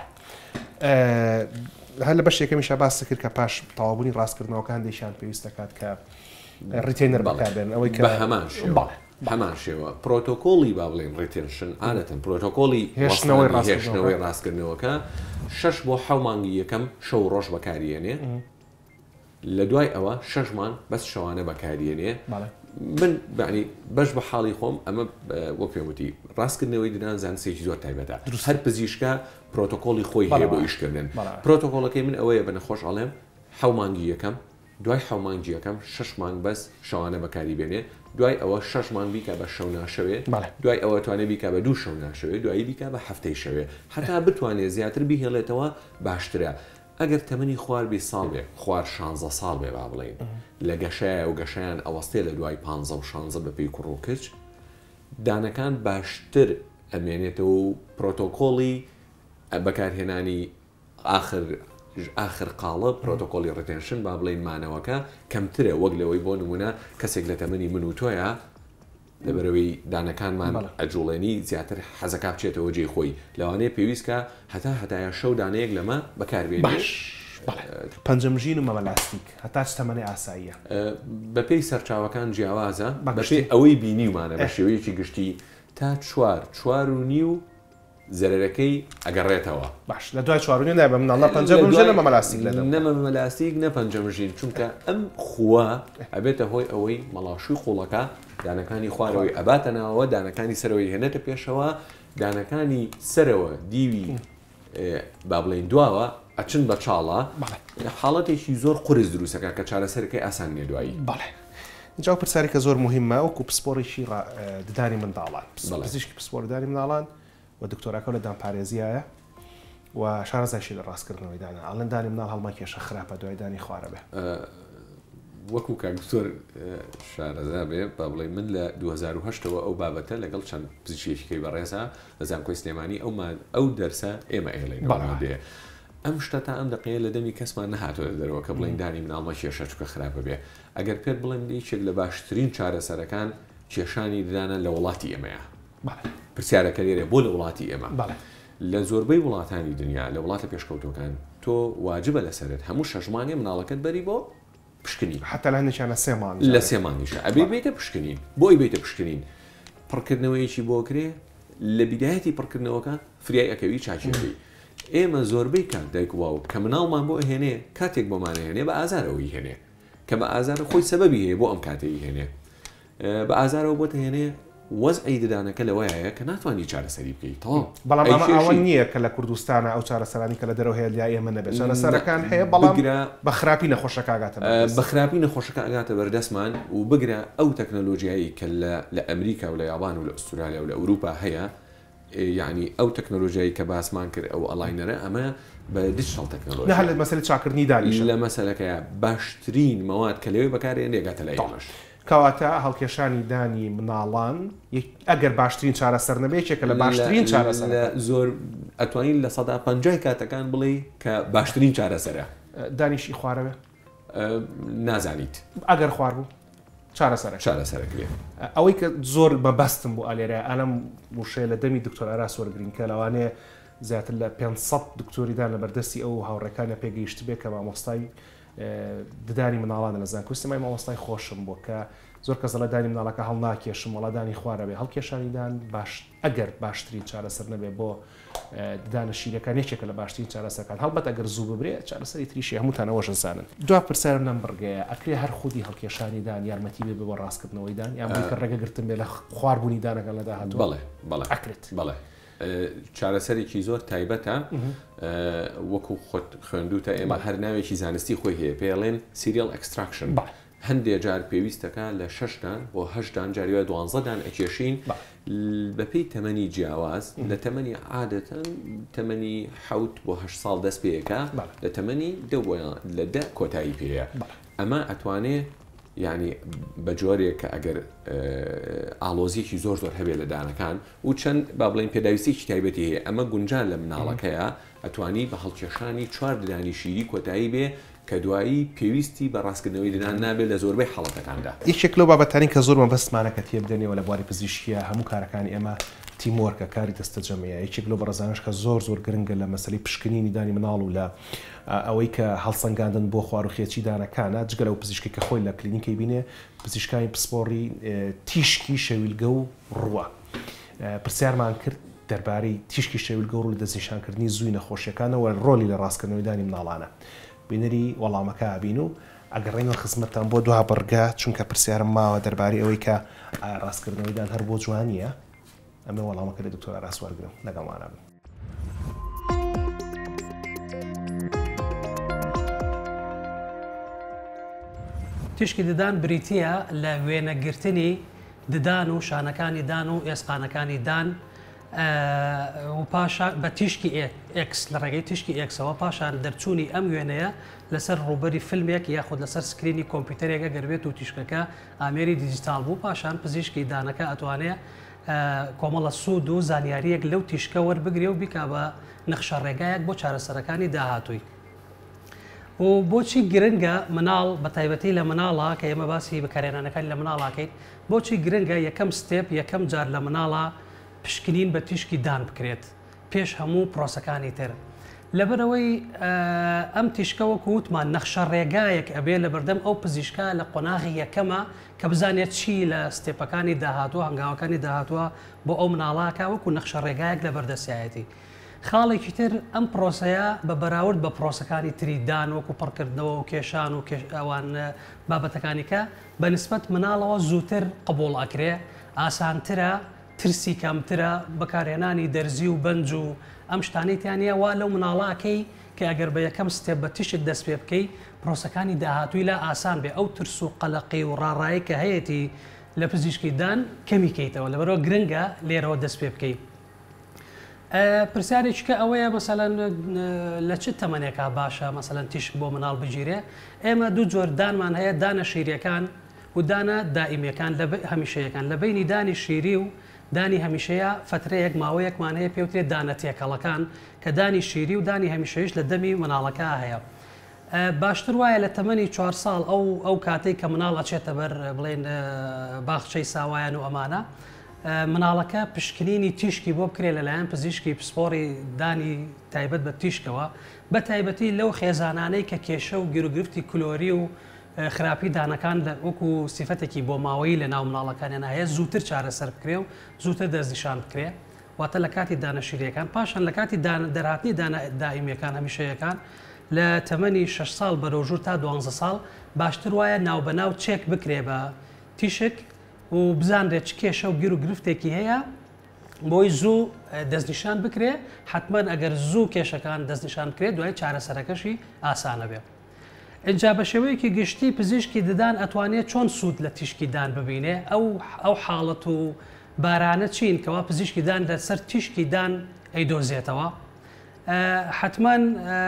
هەر لە بەشێکەمیشە باس کرد کە پاش تەوابوونی ڕاستکردنەوەکە هەندێکیان پێویست دەکات کە ڕیتێنەر بەکاربێن ئەوەی کە هەمان شێوە پرۆتۆکۆڵی با بڵێن ڕێتێنشن عادەتەن پرۆتۆکۆڵی هێشتنەوەی ڕاستکردنەوەکە 6 بۆ 7 مانگی یەکەم شەو ڕۆژ بەکارێنێ لە دوای ئەوە 6 مانگ بەس شەوانە بەکارێنێ من بەعنی بەش بە حاڵی خۆم ئەمە وەک پێوتی ڕاستکردنەوەی ددان زانسێکی زۆر تایبەتە هەر پزیشکە پرۆتۆکۆڵی خۆی هەیە بۆ ئیشکردن پرۆتۆکۆڵەکەی من ئەوەیە بە نەخۆش ئەڵێم 7 مانگی یەکەم دوای 7 مانگی یەکەم 6 مانگ بەس شەوانە بەکاری بێنێ دوای ئەوە 6 مانگ بیکە بە شەو ناشەوێ دوای ئەوە توانێت بیکە بە 2 شەو ناشەوێ دوایی بیکە بە هەفتەی شەوێ هەتا بتوانێت زیاتر بیهێڵێتەوە باشترە ئەگەر تەمەنی خوار بێ ساڵ بێ خوار 16 ساڵ بێ با بڵێن لە گەشایە و گەشایان ئەوەستێ لە دوای 15 و 16 بەپێی کوڕ و کچ دانەکان باشتر ئەمێنێتەوە و پرۆتۆکۆڵی بەکارهێنانی آخر قاڵە پرۆتۆکۆلی ڕێتێنشن با بڵێن مانەوەکە کەمترە وەک لەوەی بۆ نمونە کەسێک لە تەمەنی من و تۆیە لەبەرەوەی دانەکانمان ئەجوڵێنی زیاتر حەزەکە بچێتەوە جێی خۆی لەوانەیە پێویستکە هەتایە شەو دانەیەک لەمە بەکاربێنێ پەنجەمژین و مەمەلاستیک هەتا تەمەنی ئاساییە بەپێی سەرچاوەکان جیاوازە بەپێی ئەوەی بینیومانە بە شێوەیەکی گشتی تا 4 و نیو زەرەرەکەی ئەگەڕێتەوە باش لە دوای 4 نای بە مناڵە پەنجەمژین لە مەمەلاستیک لە مەمەلاستیک نە پەنجەمژین چونکە ئەم خووە ئەبێتە هۆی ئەوەی مەڵاشوی خوڵەکە دانەکانی خوارەوەی ئەباتە ناوەوە دانەکانی سەرەوەی هێنێتە پێشەوە دانەکانی سەرەوە دیوی با بڵێن دواوە ئەچن بە چاڵە حاڵەتێکی زۆر قورس دروستەکە کە چارەسەرەکەی ئاسان نیە دوایی اینجا پرسیارێکە زۆر مهمە وەکو پسپۆڕێکی ددانی منداڵان پزیشکی پسپۆردانی منداڵان و دکتۆراکە لە دامپارێزیایە و شارەزایشی لە ڕاستکردنەوەی دانا ئەڵەن دانی مناڵ هەڵما کێشە خراپە دوای دانی خوارە بێ وەکو کاکتۆر شارەزا بێ با بڵێ من لە 2008ەوە ئەو بابەتە لەگەڵ چەند پزیشکێکی بەڕێزە لە زانکۆی سلێمانی ئەو دەرسە ئێمە ئێڵین دێ ئەم شتە تا ئەم دقەیە لە دەمی کەسمان نەهاتوە دەرەوە کە بڵێن دانی مناڵمە کێشە چکە خراپە بێ ئەگەر پێت بڵێم دیچێک لە باشترین چارەسەرەکان کێشانی ددانە لە وڵاتی ئێمەیە پرسیارەکە لێرە بۆ لە وڵاتی ئێمە لە زۆربەی وڵاتانی دنیا لە وڵاتە پێشکەوتەکان تۆ واجبە لەسەرت هەموو شەژمانێ مناڵەکەت بەری بۆ پشکنین حتا لە هەندێکیانە سێمان لە سێمانیشە ئەبێ بێتە پشکنین بۆی بێتە پشکنین پڕکردنەوەیەکی بۆ کرێ لە بیدایەتی پڕکردنەوەکە فریای ئەکەوی چاچێتی ئێمە زۆربەی کات دایکواو کە مناڵمان بۆ هێنێ کاتێک بۆمانە هێنێ بە ئازارەوەی هێنێ کە بە ئازار خۆی سەبەبی هەیە بۆ ئەم کاتێکی هێنێ بە ئازارەوە بۆتە هێنێ وەزعی ددانەکە لەوەیە کە ناتوانانی چارەسەری بکەیت بەڵام ئەوە نییە کە لە کوردستانە ئەو چارەسەرانی کە لە دەرەوە هەیە لای ئێمە نەبێت چارەسەرەکان هەیە بەڵام بە خراپی نەخۆشەکە ئاگاتە بە خراپی نەخۆشەکە ئاگاتە بەردەستمان و بگرە ئەو تەکنەلۆژیایی کە لە ئەمریکا و لە یابان و لە ئوسترالیا و لە ئەوروپا هەیە یعنی ئەو تەکنەلۆژیایی کە باسمان کرد ئەو ئەلاینەرە ئەمە بە دیجیتال تەکنەلۆژی نە لە مەسەلەی چاکردنی دانیش لە مەسەلەکەیە باشترین مەواد کە لەوێ بەکارێنێ گاتە لای ئێمەش کەواتە هەڵکێشانی دانی مناڵان ئەگەر باشترین چارەسەر نەبێتێکە لە باشترین چارەسەر زۆر ئەتوانین لە 150 کاتەکان بڵێ کە باشترین چارەسەرە دانیشی خوارەوێ نازانیت ئەگەر خوار بوو چارەسەرەکرێ ئەوەی کە زۆر بەبەستم بۆ ئالێرە ئەلم وشەیە لە دەمی دکتۆرارا سوەرگرین کە لەوانەیە زیاتر لە 500 دکتۆریدان لە بەردەستی ئەو هاوڕێکانە پێگەیشت بێت کە مامۆستای ددانی مناڵانە لە زانکۆی سلێمانی مامۆستای خۆشم بۆ کە زۆر کەس لە دانی مناڵەکە هەڵ ناکێشم وڵادانی خوارە بێ هەڵکێشانیدان باش ئەگەر باشترین چارەسەر نەبێ بۆ ددانە شیرەکان یەکێکە لە باشترین چارەسەرەکان هەڵبەت ئەگەر زوو ببرێ چارەسەری تریشی هەمووتانەوەش زانن دوا پرسیارم لەم بڕگەیە ئەکرێ هەر خودی هەڵکێشانیدان یارمەتی بێ بۆ ڕاستکردنەوەیدان یان کە ڕێگەگرتن بێ لە خواردبوونی دانەکان لە داهاتوە بەڵێ ئەکرێت بەڵێ چارەسەرێکی زۆر تایبەتە وەکو خۆت خوێندوتە ئێمە هەر ناوێکی زانستی خۆی هەیە پێڵێن سیریال ئەکستراکشن هەندێک جار پێویستەکە لە 6دان بۆ 8دان جاریوە 12دان ئەکێشین بەپێی تەمەنی جیاواز لە تەمەنی عادەتەن تەمەنی 7 بۆ 8 ساڵ دەست پێەکە لە تەمەنی لە 10 کۆتایی پێەیە ئەمە ئەتوانێت یعنی بە جۆرێک کە ئەگەر ئالۆزیەکی زۆر هەبێت لە دانەکان و چەند با بڵێن پێداویستێکی تایبەتی هەیە ئەمە گونجان لە مناڵەکەیە ئەتوانی بە هەڵکێشانی 4 ددانی شیری کۆتایی بێ کە دوایی پێویستی بە ڕاستکردنەوەی ددان نابێت لە زۆربەی حاڵەتەکاندا. یەکێک لەو بابەتانی کە زۆر مەبەستمانە کە تێبدەنەوە لە بواری پزیشکیە هەموو کارەکانی ئێمە تیمۆرکە کاری دەستە جەمعەیە. یەکێک لەو بەڕێزانش کە زۆر گرنگە لە مەسەلەی پشکنینی دانی مناڵ و لە ئەوەی کە هەڵسەنگاندن بۆ خواروخێکی دانەکانە جگەل ئەو پزیشکی کە خۆی لە کلینیکەی بینێ پزیشکانی پسپۆڕی تیشکی شەویلگە و ڕووە. پرسیارمان کرد دەربارەی تیشکی شەویلگە و ڕوو لە دەستنیشانکردنی زووی نەخۆشیەکانەوە ڕۆلی لە ڕاستکردنەوەی دانی مناڵانە. بینەری وەڵامەکە ئابین و ئەگەڕێنەوە خزمەتتان بۆ دوا بەرگە چونکە پرسیارم ماوە دەربارەی ئەوەی کە ڕاستکردنەوەی دان هەر بۆ جوانیە ئەمە وەڵامەکە لە دکتۆرە ڕاستوەرگرم لەگەڵمانە بن. تیشکی ددان بریتیە لە وێنەگرتنی ددان و شانەکانی دان و ئێسقانەکانی دان و پاشان بە تیشکی ئێکس لە ڕێگەی تیشکی ئێکسەوە پاشان دەرچوونی ئەم وێنەیە لەسەر ڕوبەری فیلمێک یاخود لەسەر سکرینی کۆمپیوتەرێکە گەروێت و تیشکەکە ئامێری دیجیتال بوو پاشان پزیشکی دانەکە ئەتوانێت کۆمەڵە سوود و زانیاریەک لەو تیشکە وەربگرێ و بیکا بە نەخشە ڕێگایەک بۆ چارەسەرەکانی داهاتووی. و بۆچی گرنگە مناڵ بە تایبەتی لە مناڵە کە ئێمە باسی بەکارێنانەکانی لە مناڵاکەیت بۆچی گرنگە یەکەم ستێپ یەکەم جار لە مناڵە پشکنین بە تیشکی دان بکرێت پێش هەموو پرۆسەکانی تر لەبەرەوەی ئەم تیشکە وەکو وتمان نەخشە ڕێگایەک ئەبێ لە بەردەم ئەو پزیشکە لە قۆناغی یەکەمە کە بزانێت چی لە ستێپەکانی داهاتوە هەنگاوەکانی داهاتووە بۆ ئەو مناڵاکە وەکو نەخشە ڕێگایەک لە بەردەسایەتی. خاڵێکی تر ئەم پرۆسەیە بە بەراورد بە پرۆسەکانی تریدان وەکو پڕکردنەوە و کێشان و ئەوان بابەتەکانی کە بە نسبەت مناڵەوە زووتر قبول ئەکرێ ئاسانترە ترسی کەمترە بەکارهێنانی دەرزی و بەنج و ئەم شتانەیتیانە وا لەو مناڵاکەی کە ئەگەر بە یەکەم ستێپ بە تیشت دەست پێ بکەی پرۆسەکانی داهاتووی لە ئاسان بێ ئەو ترس و قەلەقی و ڕاڕایی کە هەیەی لە پزیشکی دان کەمیکەیتەوە لەبەرەوە گرنگە لێرەوە دەست پێ بکەی. پرسیارێککە ئەوەیە مەسەلەن لە چ تەمەنێکا باشە مەسەلەن تیشک بۆ مناڵ بگیرێ ئێمە دوو جۆر دانمان هەیە دانە شیرەکان و دانە دائیمەکان هەمیشەیەکان لە بینی دانی شیری و دانی هەمیشەیە فترەیەک ماوەیەکمان هەیە پێوترێت دانە تێکەڵەکان کە دانی شیری و دانی هەمیشەیش لە دەمی مناڵەکە هەیە. باشتر وایە لە تەمەنی 4 ساڵ ئەو کاتێک کە مناڵ ئەچێتە بەر بڵێن باخچەی ساوایان و ئەمانە مناڵەکە پشکنینی تیشکی بۆ بکرێ لەلایەن پزیشکی پسپۆری دانی تایبەت بە تیشکەوە بە تایبەتی لەو خێزانانەی کە کێشە و گیرروگرفتی کلۆری و خراپی دانەکان لە وەکو سیفەتێکی بۆ ماوەی لە ناو مناڵەکانیان هەیە زووتر چارەسەر بکرێ و زووتر دەستنیشان بکرێ واتە لە کاتی دانەشیریەکان پاشان لە کاتی دەرهاتنی دائیمیەکان هەمیشەیەکان لە تەمەنی 6 ساڵ بەرەوژوور تا 12 ساڵ باشتر وایە ناوبەناو چێک بکرێ بە تیشک و بزانرێت چ کێشە و گیر و گرفتێکی هەیە بۆی زوو دەستنیشان بکرێ حتمما ئەگەر زوو کێشەکان دەستنیشان بکرێت دوای چارەسەرەکەشی ئاسانە بێ. اینجا بە شێوەیەکی گشتی پزیشکی ددان ئەتوانێت چۆن سوود لە تیشکی دان ببینێ ئەو حاڵەت و بارانە چین کەوا پزیشکی دان لەسەر تیشکی دان ئەیدۆزێتەوە. حتمما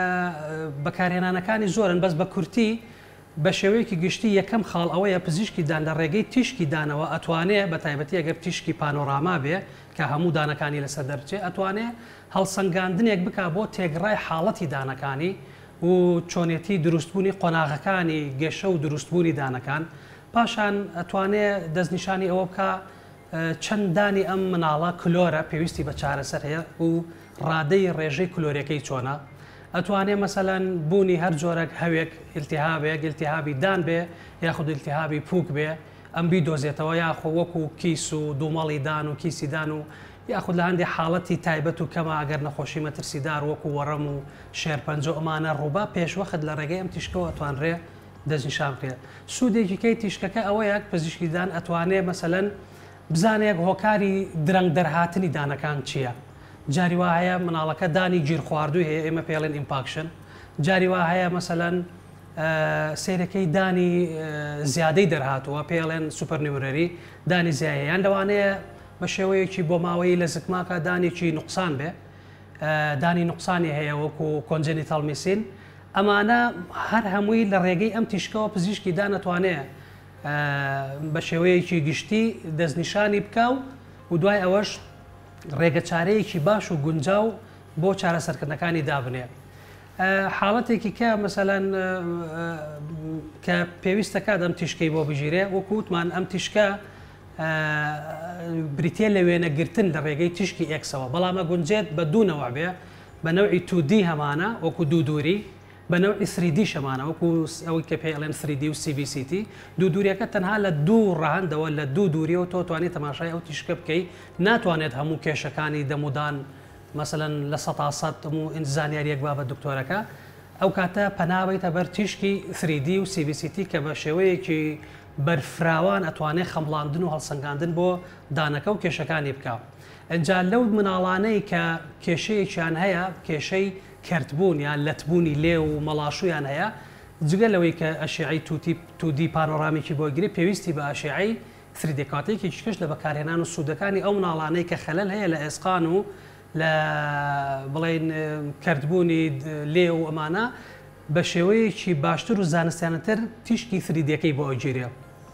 بەکارهێنانەکانی زۆرن بەس بە کورتی بە شێوەیەکی گشتی یەکەم خاڵ ئەوەیە پزیشکی دان لە ڕێگەی تیشکی دانەوە ئەتوانێت بە تایبەتی ئەگەر تیشکی پانۆراما بێ کە هەموو دانەکانی لەسەر دەرچێ ئەتوانێت هەڵسەنگاندنێک بکا بۆ تێگڕای حاڵەتی دانەکانی و چۆنێتی دروستبوونی قۆناغەکانی گەشە و دروستبوونی دانەکان پاشان ئەتوانێت دەستنیشانی ئەوە بکە چەند دانی ئەم مناڵە کلۆرە پێویستی بە چارەسەر هەیە و ڕادەی ڕێژەی کلۆریەکەی چۆنە ئەتوانێت مەسەلەن بوونی هەر جۆرەك هەوێک ئیلتیهابێک ئیلتیهابی دان بێ یاخود ئیلتیهابی پووک بێ ئەم بیدۆزێتەوە یاخۆ وەکو کیس و دوومەڵی دان و کیسی دان و یاخود لە هەندێک حاڵەتی تایبەت و کەمە ئەگەر نەخۆشی مەترسیدار وەکو وەڕەم و شێرپەنجە ئەمانە ڕووبا پێشوەخت لە ڕێگەی ئەم تیشکەوە ئەتوانرێ دەستنیشان بکرێت. سوودێکی کەی تیشکەکە ئەوەیەک پزیشکی دان ئەتوانێت مەسەلەن بزانێک هۆکاری درەنگ دەرهاتنی دانەکان چییە. جاری وا هەیە مناڵەکە دانی گیر خواردووی هەیە ئێمە پێڵێن ئیمپاکشن جاری وا هەیە مەسەلەن سیرەکەی دانی زیادەی دەرهاتووە پێڵێن سوپەرنیورەری دانی زیایەیان لەوانەیە بە شێوەیەکی بۆ ماوەی لە زکماکە دانێکی نوقسان بێ دانی نوقسانی هەیە وەکو کۆنجێنیتاڵ میسین ئەمانە هەر هەمووی لە ڕێگەی ئەم تیشکەوە پزیشکی دانەتوانەیە بە شێوەیەکی گشتی دەستنیشانی بکە و دوای ئەوەش ڕێگە چارەیەکی باش و گونجاو بۆ چارەسەرکردنەکانی دابنێ. حاڵەتێکی کە مەسەلەن کە پێویستە کات ئەم تیشکەی بۆ بژیرێ وەکو وتمان ئەم تیشکە بریتە لە وێنەگرتن لە ڕێگەی تیشکی ئێکسەوە، بەڵامە گونجێت بە دوونەوە بێ بە نەوعی 2D هەمانە وەکو دوو دووری، بە نەوعی 3D شەمانە وەکو ئەوەی کە پێڵێن 3D و CBCT. دوو دووریەکە تەنها لە دوو ڕەهەندەوە لە دوو دووریەوە تۆ توانێت تەماشای ئەو تیشکە بکەیت، ناتوانێت هەموو کێشەکانی دەمودان مەسەلەن لە 100% هەموو زانیاریەک با بە دکتۆرەکە. ئەو کاتە پەنابێتە بەر تیشکی 3D و CBCT کە بە شێوەیەکی بەرفراوان ئەتوانێت خەمڵاندن و هەڵسەنگاندن بۆ دانەکە و کێشەکانی بکە. ئەجا لەو مناڵانەی کە کێشەیەکیان هەیە، کێشەی کەرتبوون یان لەتبوونی لێ و مەڵاشویان هەیە، جگە لەوەی کە ئەشعی 2D پانۆرامێکی بۆ گیری پێویستی بە ئەشعی 3D کاتێکی چکەش لە بەکارهێنان و سوودەکانی ئەو مناڵانەی کە خەلەل هەیە لە ئێسقان و لە بڵێن کەرتبوونی لێ و ئەمانە بە شێوەیەکی باشتر و زانستیانەتر تیشکی 3Dەکەی بۆ ئەگیرێ.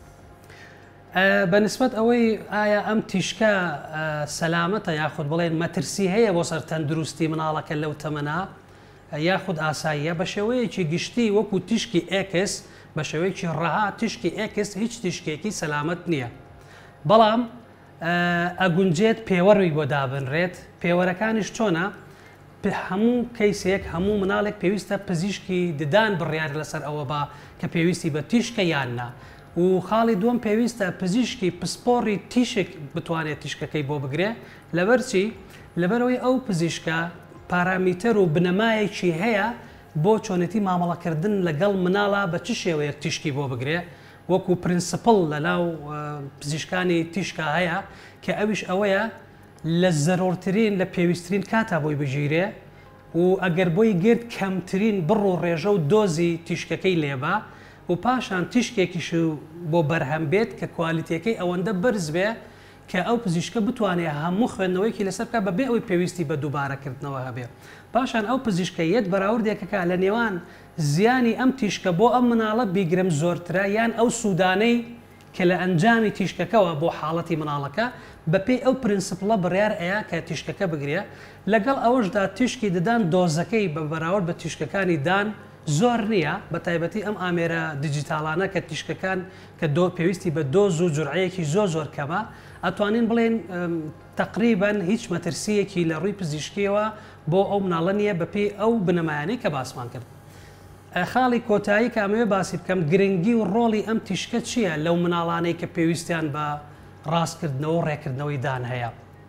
بەنسبەت ئەوەی ئایا ئەم تیشکە سەلامەتە یاخود بڵێن مەترسی هەیە بۆ سەر تەندروستی مناڵەکە لەو تەمەنا یاخود ئاساییە، بە شێوەیەکی گشتی وەکو تیشکی ئێکس بە شێوەیەکی ڕەها تیشکی ئێکس هیچ تیشکێکی سەلامەت نییە، بەڵام ئەگونجێت پێوەڕوی بۆ دابنرێت. پێوەرەکانیش چۆنە؟ هەموو کەیسێک هەموو مناڵێک پێویستە پزیشکی ددان بڕیار لەسەر ئەوە بە کە پێویستی بە تیشکە یاننا، و خاڵی دووەم پێویستە پزیشکی پسپۆڕی تیشک بتوانێت تیشکەکەی بۆ بگرێ. لەبەرچی لەبەرەوەی ئەو پزیشکە پارامیتەر و بنەمایەکی هەیە بۆ چۆنێتی مامەڵەکردن لەگەڵ مناڵە بە چ شێوەیەک تیشکی بۆ بگرێ، وەکو پرینسپڵ لەناو پزیشکانی تیشکە هەیە کە ئەویش ئەوەیە لە زەرۆرترین لە پێویستترین کاتا بۆی بژیرێ و ئەگەر بۆی گرت کەمترین بڕ و ڕێژە و دۆزی تیشکەکەی لێبە و پاشان تیشکێکیش بۆ بەرهەم بێت کە کوالیتیەکەی ئەوەندە بەرز بێ کە ئەو پزیشکە بتوانێت هەموو خوێندنەوەیکی لەسەر بکە بەبێ ئەوی پێویستی بە دووبارەکردنەوە هەبێ. پاشان ئەو پزیشکەیەت بەراوردێکەکە لە نێوان زیانی ئەم تیشکە بۆ ئەم مناڵە بیگرم زۆرترە یان ئەو سوودانەی کە لە ئەنجامی تیشکەکەەوە بۆ حاڵەتی مناڵەکە بەپێی ئەو پرینسپڵە بڕیار ئەیە کە تیشکەکە بگرێ. لەگەڵ ئەوەشدا تیشکی ددان دۆزەکەی بە بەراورد بە تیشکەکانی دان زۆر نییە، بە تایبەتی ئەم ئامێرە دیجیتالانە کە تیشکەکان کە پێویستی بە دۆز و جورعەیەکی زۆر کەمە، ئەتوانین بڵێن تقریبان هیچ مەترسیەکی لە ڕووی پزیشکیەوە بۆ ئەو مناڵە نیە بەپێی ئەو بنەمایانەی کە باسمان کرد. خاڵی کۆتایی کامەوێ باسی بکەم گرنگی و ڕۆڵی ئەم تیشکە چییە لەو مناڵانەی کە پێویستیان بە ڕاستکردنەوە و ڕێکردنەوەی دان هەیە.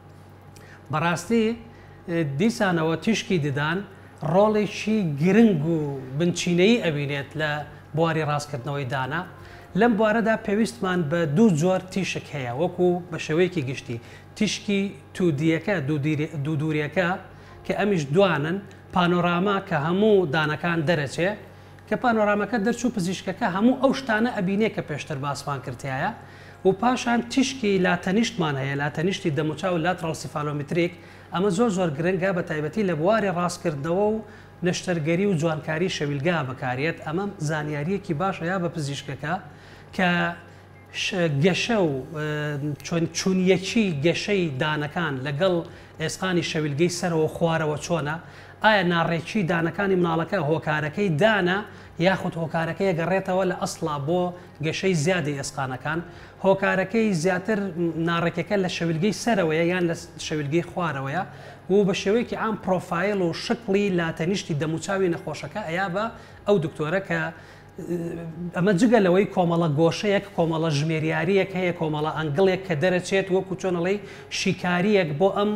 بەڕاستی دیسانەوە تیشکی ددان ڕۆڵێکی گرنگ و بنچینەی ئەبینێت لە بواری ڕاستکردنەوەی دانا. لەم بوارەدا پێویستمان بە دوو جۆر تیشک هەیە وەکو بە شێوەیەکی گشتی تیشکی 2Dەکە دوو دووریەکە کە ئەمیش دوانن، پانۆراما کە هەموو دانەکان دەرەچێ کە پانۆرامەکە دەرچوو پزیشکەکە هەموو ئەو شتانە ئەبینێ کە پێشتر باسمان کردایە، و پاشان تیشکی لاتەنیشتمان هەیە، لاتەنیشتی دەموچاو و لاترال سیفالۆمتریک. ئەمە زۆر گرنگە بە تایبەتی لە بواری ڕاستکردنەوە و نەشتەرگەری و جوانکاری شەویلگا بەکارێت. ئەمە زانیاریەکی باشە یا بە پزیشکەکە کە گەشە و چونیەکی گەشەی دانەکان لەگەڵ ئێسقانی شەویلگەی سەرەوە خوارەوە چۆنە، ئایا ناڕێکی دانەکانی مناڵەکە هۆکارەکەی دانە یاخود هۆکارەکەی گەڕێتەوە لە ئەسڵا بۆ گەشەی زیادی ئێسقانەکان، هۆکارەکەی زیاتر ناڕێکەکە لە شەویلگەی سەرەوەیە یان لە شەویلگەی خوارەوەیە، و بە شێوەیەکی ئام پرۆفایل و شکلی لاتەنیشتی دەموچاوی نەخۆشەکە ئەیا بە ئەو دکتۆرە کە ئەمە جگە لەوەی کۆمەڵە گۆشەیەک کۆمەڵە ژمێریاریەک هەیە، کۆمەڵە ئەنگڵێک کە دەرەچێت وەکو چۆنەڵی شیکاریەک بۆ ئەم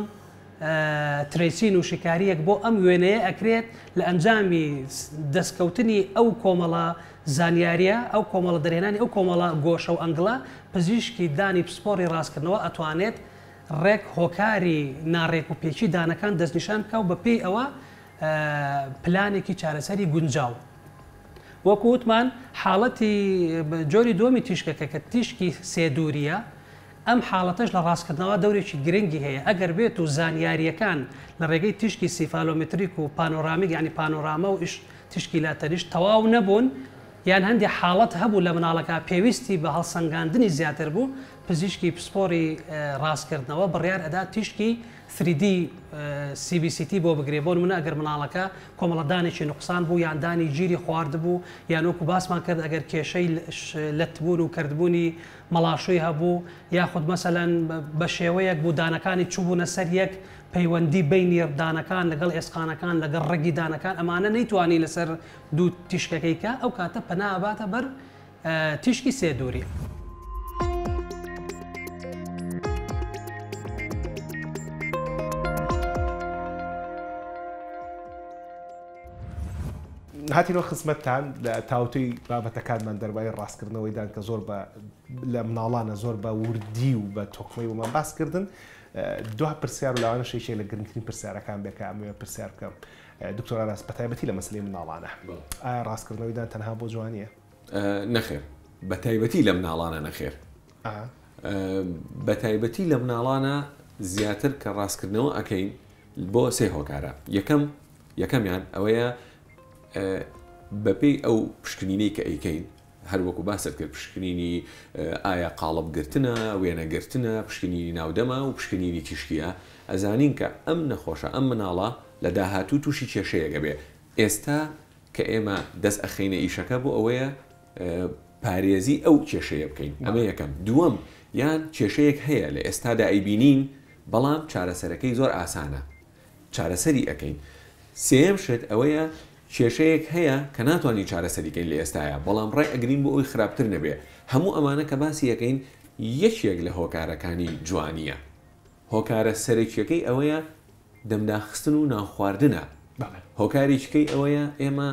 ترێسین و شکاریەک بۆ ئەم وێنەیە ئەکرێت لە ئەنجامی دەستکەوتنی ئەو کۆمەڵە زانیاریە، ئەو کۆمەڵە دەرهێنانی ئەو کۆمەڵە گۆشە و ئەنگڵە پزیشکی دانی پسپۆڕی ڕاستکردنەوە ئەتوانێت ڕێک هۆکاری ناڕێک و پێچی دانەکان دەستنیشان بکە و بەپێی ئەوە پلانێکی چارەسەری گونجاو. وەکو وتمان حاڵەتی جۆری دووەمی تیشکەکە کە تیشکی سێدووریە، ئەم حاڵەتەش لە ڕاستکردنەوە دەورێکی گرنگی هەیە. ئەگەر بێت و زانیاریەکان لە ڕێگەی تیشکی سیفالۆمتریک و پانۆرامیک یعنی پانۆرامە و تیشکی لاتەنیشت تەواو نەبوون، یان هەندێک حاڵەت هەبوو لە مناڵەکە پێویستی بە هەڵسەنگاندنی زیاتر بوو پزیشکی پسپۆری ڕاستکردنەوە بڕیار ئەدا تیشکی 3D CBCT بۆ بگرێ بۆ نمونە ئەگەر مناڵەکە کۆمەڵەدانێکی نوقسان بوو یان دانی گیری خوارد بوو یان وەکو باسمان کرد ئەگەر کێشەی لەتبوون و کردبوونی مەڵاشوی هەبوو یاخود مەسەلەن بە شێوەیەک بوو دانەکانی چوبوونە سەر یەک پەیوەندی بینی دانەکان لەگەڵ ئێسقانەکان لەگەڵ ڕێگی دانەکان ئەمانە نەیتوانی لەسەر دوو تیشکەکەیکە ئەو کاتە پەناباتە بەر تیشکی سێ دووری. هاتیەوە خزمەتتان لە تاوتوی بابەتەکانمان دەربارەی ڕاستکردنەوەیدان کە زۆر لە مناڵانە زۆر بە وردی و بە تۆکمەی ومان باسکردن دو پرسیار و لاوانە شەیشێک لە گرنگترین پرسیارەکان بێکە ئەمەوێ پرسیار بکەم دکتۆر ئاراس بەتایبەتی لە مەسلەی مناڵانە ئایا ڕاستکردنەوەیدان تەنها بۆ جوانیە؟ نەخێر بەتایبەتی لە مناڵانە نەخێر بەتایبەتی لە مناڵانە زیاتر کە ڕاستکردنەوە ئەەکەین بۆ سێ هۆکارە یەکەمیان ئەوەیە بەپێی ئەو پشکنینەی کە ئەیکەین هەروەکو باست کرد پشکنینی ئایا قاڵبگرتنە وێنەگرتنە پشکنینی ناودەمە و پشکنینی تیشکیە ئەزانین کە ئەم نەخۆشە ئەم مناڵە لە داهاتوو تووشی کێشەیەگە بێ ئێستا کە ئێمە دەست ئەخینە ئیشەکە بۆ ئەوەیە پارێزی ئەو کێشەیە بکەین ئەمە یەکەم دووەم یان کێشەیەک هەیە لە ئێستادا ئەیبینین بەڵام چارەسەرەکەی زۆر ئاسانە چارەسەری ئەەکەین سێم شت ئەوەیە کێشەیەک هەیە کە ناتوانین چارەسەریکەین لە ئێستاە بەڵام ڕای ئەگرین بۆ ئەوی خراپتر نەبێ هەموو ئەمانە کە باسی یەکەین یەکێک لە هۆکارەکانی جوانیە هۆکارە سەرێکیەکەی ئەوەیە دەمداخستن و ناخواردنە هۆکاریچکەی ئەوەیە ئێمە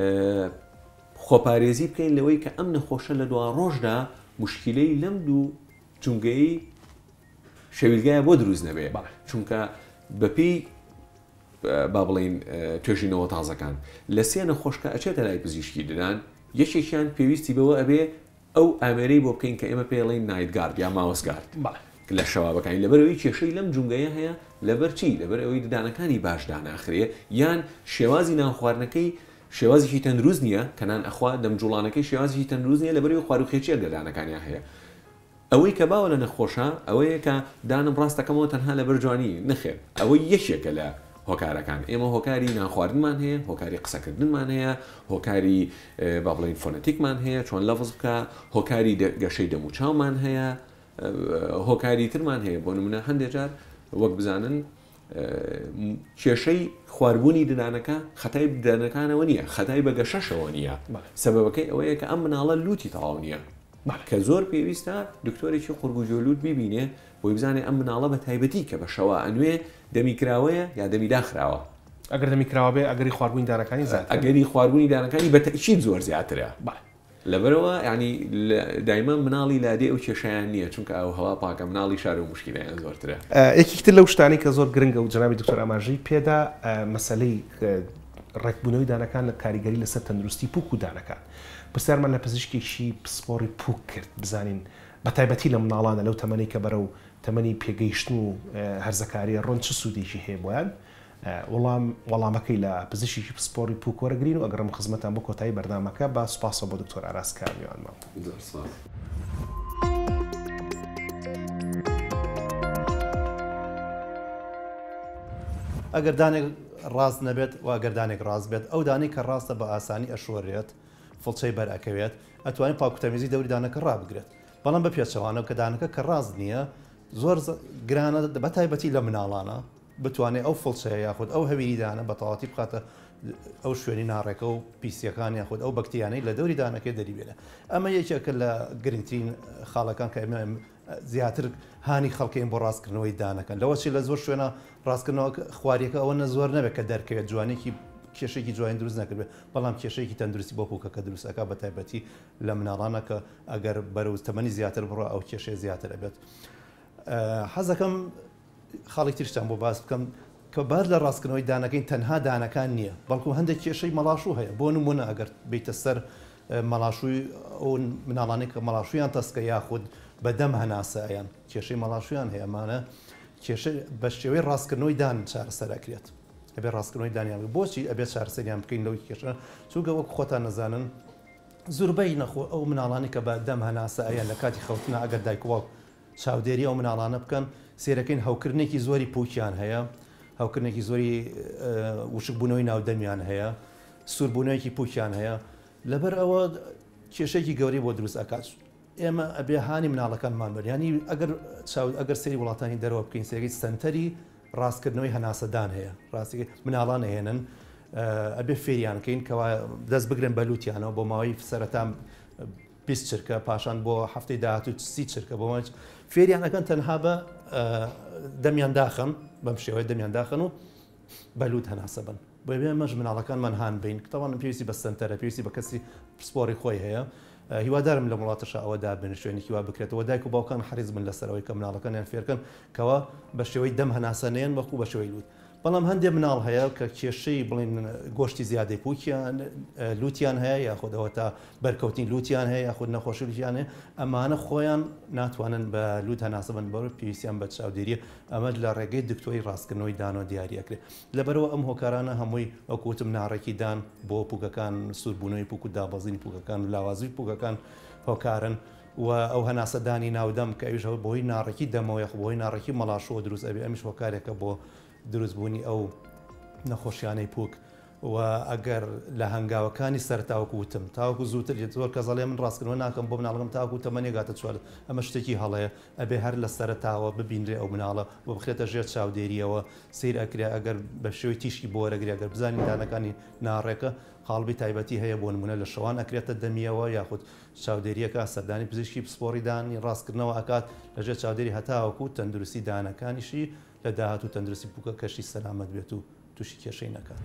خۆپارێزی بکەین لەوەی کە ئەم نەخۆشە لە دوا ڕۆژدا مشکلەی لەم دوو چونگەی شەویلگایە بۆ دروست نەبێ چونکە بەپی با بڵین توێژینەوە تازەکان لە سێ نەخۆشکە ئەچێتە لای پزیشکی ددان یەکێکیان پێویستی بەوە ئەبێ ئەو ئامێرەی بۆ بکەین کە ئێمە پێڵین نایتگارد یا ماوەسگارد لە شەوا بەکەین لەبەرەوەی کێشەی لەم جونگەیە هەیە لەبەر چی لەبەر ئەوەی ددانەکانی باشدا ناخرێ یان شێوازی نانخواردنەکەی شێوازیی تەندروست نییە کەنان ئەخوا دەمجوڵانەکەی شێوازی تەندروست نیە لەبەرەوەی خواروخێچیە ددانەکانیان هەیە ئەوەی کە باوە لە نەخۆشە ئەوەیە کە دانم ڕاستەکەمەوە تەنها لەبەر جوانی نەخێر ئەوەی یەکێکە لە هۆکارەکان ئێمە هۆکاری نانخواردنمان هەیە هۆکاری قسەکردنمان هەیە هۆکاری با بڵین فۆنەتیکمان هەیە چۆن لەفز بکە هۆکاری گەشەی دەموچاومان هەیە هۆکاری ترمان هەیە بۆ نمونە هەندێک جار وەک بزانن کێشەی خواردبوونی ددانەکە خەتای ددانەکانەوە نییە خەتای بە گەشەشەوە نییە سەبەبەکەی ئەوەیە کە ئەم مناڵە لوتی تەواو نییە کە زۆر پێویستە دکتۆرێکی قورگوجۆلووت ببینێ بۆی بزانێ ئەم مناڵە بە تایبەتی کە بەشەوە ئەنوێ دەمیکراوەیە یا دەمی داخراوە ئەگەر دەمیکراوە بێ ئەگەری خواردبوونی دانەکانی زیاتر ئەگەری خواردبوونی دانەکانی بە تەکید زۆر زیاترە لەبەرەوە ینی دایما مناڵی لادێ ئەو کێشیان نییە چونکە ئەو هەوا پاکە مناڵی شار و مشکلەیان زۆرترە یەکێکتر لەو شتانی کە زۆر گرنگە و جنابی دکتۆر ئاماژەی پێدا مەسەلەی ڕێکبوونەوەی دانەکان لە کاریگەری لەسەر تەندروستی پووک و دانەکان پرسیارمان لە پزیشکێکی پسپۆری پووک کرد بزانین بە تایبەتی لە مناڵانە لەو تەمەنی کە بەرەو تەمەنی پێگەیشتن و هەرزەکاریە ڕۆن چ سوودێکی هەیە بۆیان وەڵامەکەی لە پزیشکی پسپۆری پووک وەرەگرین و ئەگەڕم خزمەتان بۆ کۆتایی بەردامەکە با سوپاسە بۆ دکتۆر ئاراس کامیوانمان ئەگەر دانێک ڕاست نەبێت و ئەگەردانێک ڕاست بێت ئەو دانی کە ڕاستە بە ئاسانی ئەشۆڕێت فڵچەی بەرئەکەوێت ئەتوانین پاکوتەمیزی دەوری دانەکە ڕابگرێت بەڵام بە پێچەوانە کە دانەکە کە ڕاست نییە زۆر گرانە بە تایبەتی لە مناڵانە بتوانێت ئەو فڵچەیە یاخود ئەو هەویری دانە بە تەواتی بخاتە ئەو شوێنی ناڕێکە و پیسیەکان یاخود ئەو بەکتیانەی لە دەوری دانەکەی دەریبێنە ئەمە یەکێکە لە گرنگترین خاڵەکان کە ئێمە زیاتر هانی خەڵکەین بۆ ڕاستکردنەوەی دانەکەن لەوەچی لە زۆر شوێنە ڕاستکردنەوە خواریەکە ئەوە زۆر نەبێت کە دەرکەوێت جوانێکی کێشێکی جوانی دروست نەکرد بەڵام کێشەیەکی تەندروستی بۆ پووکەکە دروستەکە بە تایبەتی لە مناڵانە کە ئەگەر بەرەو تەمەنی زیاتر بڕۆ ئەو کێشەیە زیاتر ئەبێت حەزەکەم خاڵی تریشتان بۆ باس بکەم کە بعد لە ڕاستکردنەوەی دانەکەین تەنها دانەکان نییە بەڵکو هەندێک کێشەی مەڵاشوو هەیە بۆ نمونە ئەگەر بیتە سەر مەڵاشووی ئەو مناڵانی کە مەڵاشویان تەسکە یاخود بەدەم هەناسایان کێشەی مەڵاشویان هەیەمانە کێشە بە شێوەی ڕاستکردنەوەی دان چارەسەرەکرێت ئەبێ ڕاستکردنەوەی دانیان بۆچی ئەبێت چارەسەریان بکەین لەوەی کێشە چونکە وەک خۆتان نەزانن زوربەی نەخۆ ئەو مناڵانی کە بە دەم هەناسە ئەیان لە کاتی خەوتنا ئەگەر دایکوڵ چاودێری ئەو مناڵانە بکەن سێرەکەین هەوکردنێکی زۆری پوکیان هەیە هەوکردنێکی زۆری وشکبوونەوەی ناودەمیان هەیە سووربوونەوەیکی پوکیان هەیە لەبەر ئەوە کێشێکی گەوری بۆ دروست ئەکات ئێمە ئەبێ هانی مناڵەکانمان بەریانی ئەگەر سێری وڵاتانی دەرەوە بکەین سێگەی سنتەری ڕاستکردنەوەی هەناسەدان هەیە ڕاستی مناڵان هێنن ئەبێ فێریانکەین کەوا دەست بگرن بەلووتیانەوە بۆ ماوەی سەرەتا 20 چرکە پاشان بۆ هەفتەی داهاتوو 30 چرکە بۆ ماچ فێریانەکەن تەنها بە دەمیان داخن بەم شێوەیە دەمیان داخن و بەلووت هەناسە بن بۆ بێ مەژ مناڵەکانمان هاان بین کتەوانم پێویستی بە سنتەرە پێویستی بە کەسی پسپۆری خۆی هەیە هیوادارم لە وڵاتەشە ئەوە دابن شوێنێکی وا بکرێتەوە دایک و باوکان حریز من لەسەرەوەی کە مناڵەکانیان فێرکەن کەەوە بە شێوەی دەم هەناسەنێن وەکو بە شێوەی لوت بەڵام هەندێک مناڵ هەیە کە کێشەی بڵین گۆشتی زیادەی پوکیان لوتیان هەیە یاخودەوە تا بەرکەوتین لوتیان هەیە یاخود نەخۆشی لوتیان هەیە ئەمانە خۆیان ناتوانن بە لوت هەناسە بن بەڕ پێویستیان بە چاودێریە ئەمە لە ڕێگەی دکتۆری ڕاستکردنەوەی دان و دیاریەکرێت لەبەرەوە ئەم هۆکارانە هەمووی ئەوکوتم ناڕێکی دان بۆ پوکەکان سووربوونەوەی پوک و دابەزینی پوکەکان و لاوازی پوکەکان هۆکارن و ئەو هەناسەدانی ناودەم کە ئەویشەوە بۆی ناڕێکی دەمەوە یخ بۆی ناڕێکی مەڵاشەوە دروست ئەبێ ئەمیش هۆکارێکە بۆ دروستبوونی ئەو نەخۆشیانەی پوک و ئەگەر لە هەنگاوەکانی سەرتاوەکو وتم تاوەکو زووتر زۆر کەزەڵێ من ڕاستکردنەوە ناکەم بۆ مناڵم تاکو تەمەنێگاتە چوارە ئەمە شتێکی هەڵەیە ئەبێ هەر لە سەرتاوە ببینرێ ئەو مناڵە و بخرێتە ژێر چاودێریەوە سیر ئەکرێ ئەگەر بە شێوەی تیشکی بۆ وەرەگری ئەگەر بزانین دانەکانی ناڕێکە خاڵبی تایبەتی هەیە بۆ نمونە لە شەوان ئەکرێتە دەمیەوە یاخود چاودێریەکە سەردانی پزیشکی پسپۆری دانی ڕاستکردنەوە ئەکات لەژێر چاودێری هەتاوەکو تەندروستی دانەکانیشی لە داهاتوو تەندروستی بووکە کەشی سەلامەت بێت و تووشی کێشەی نەکات.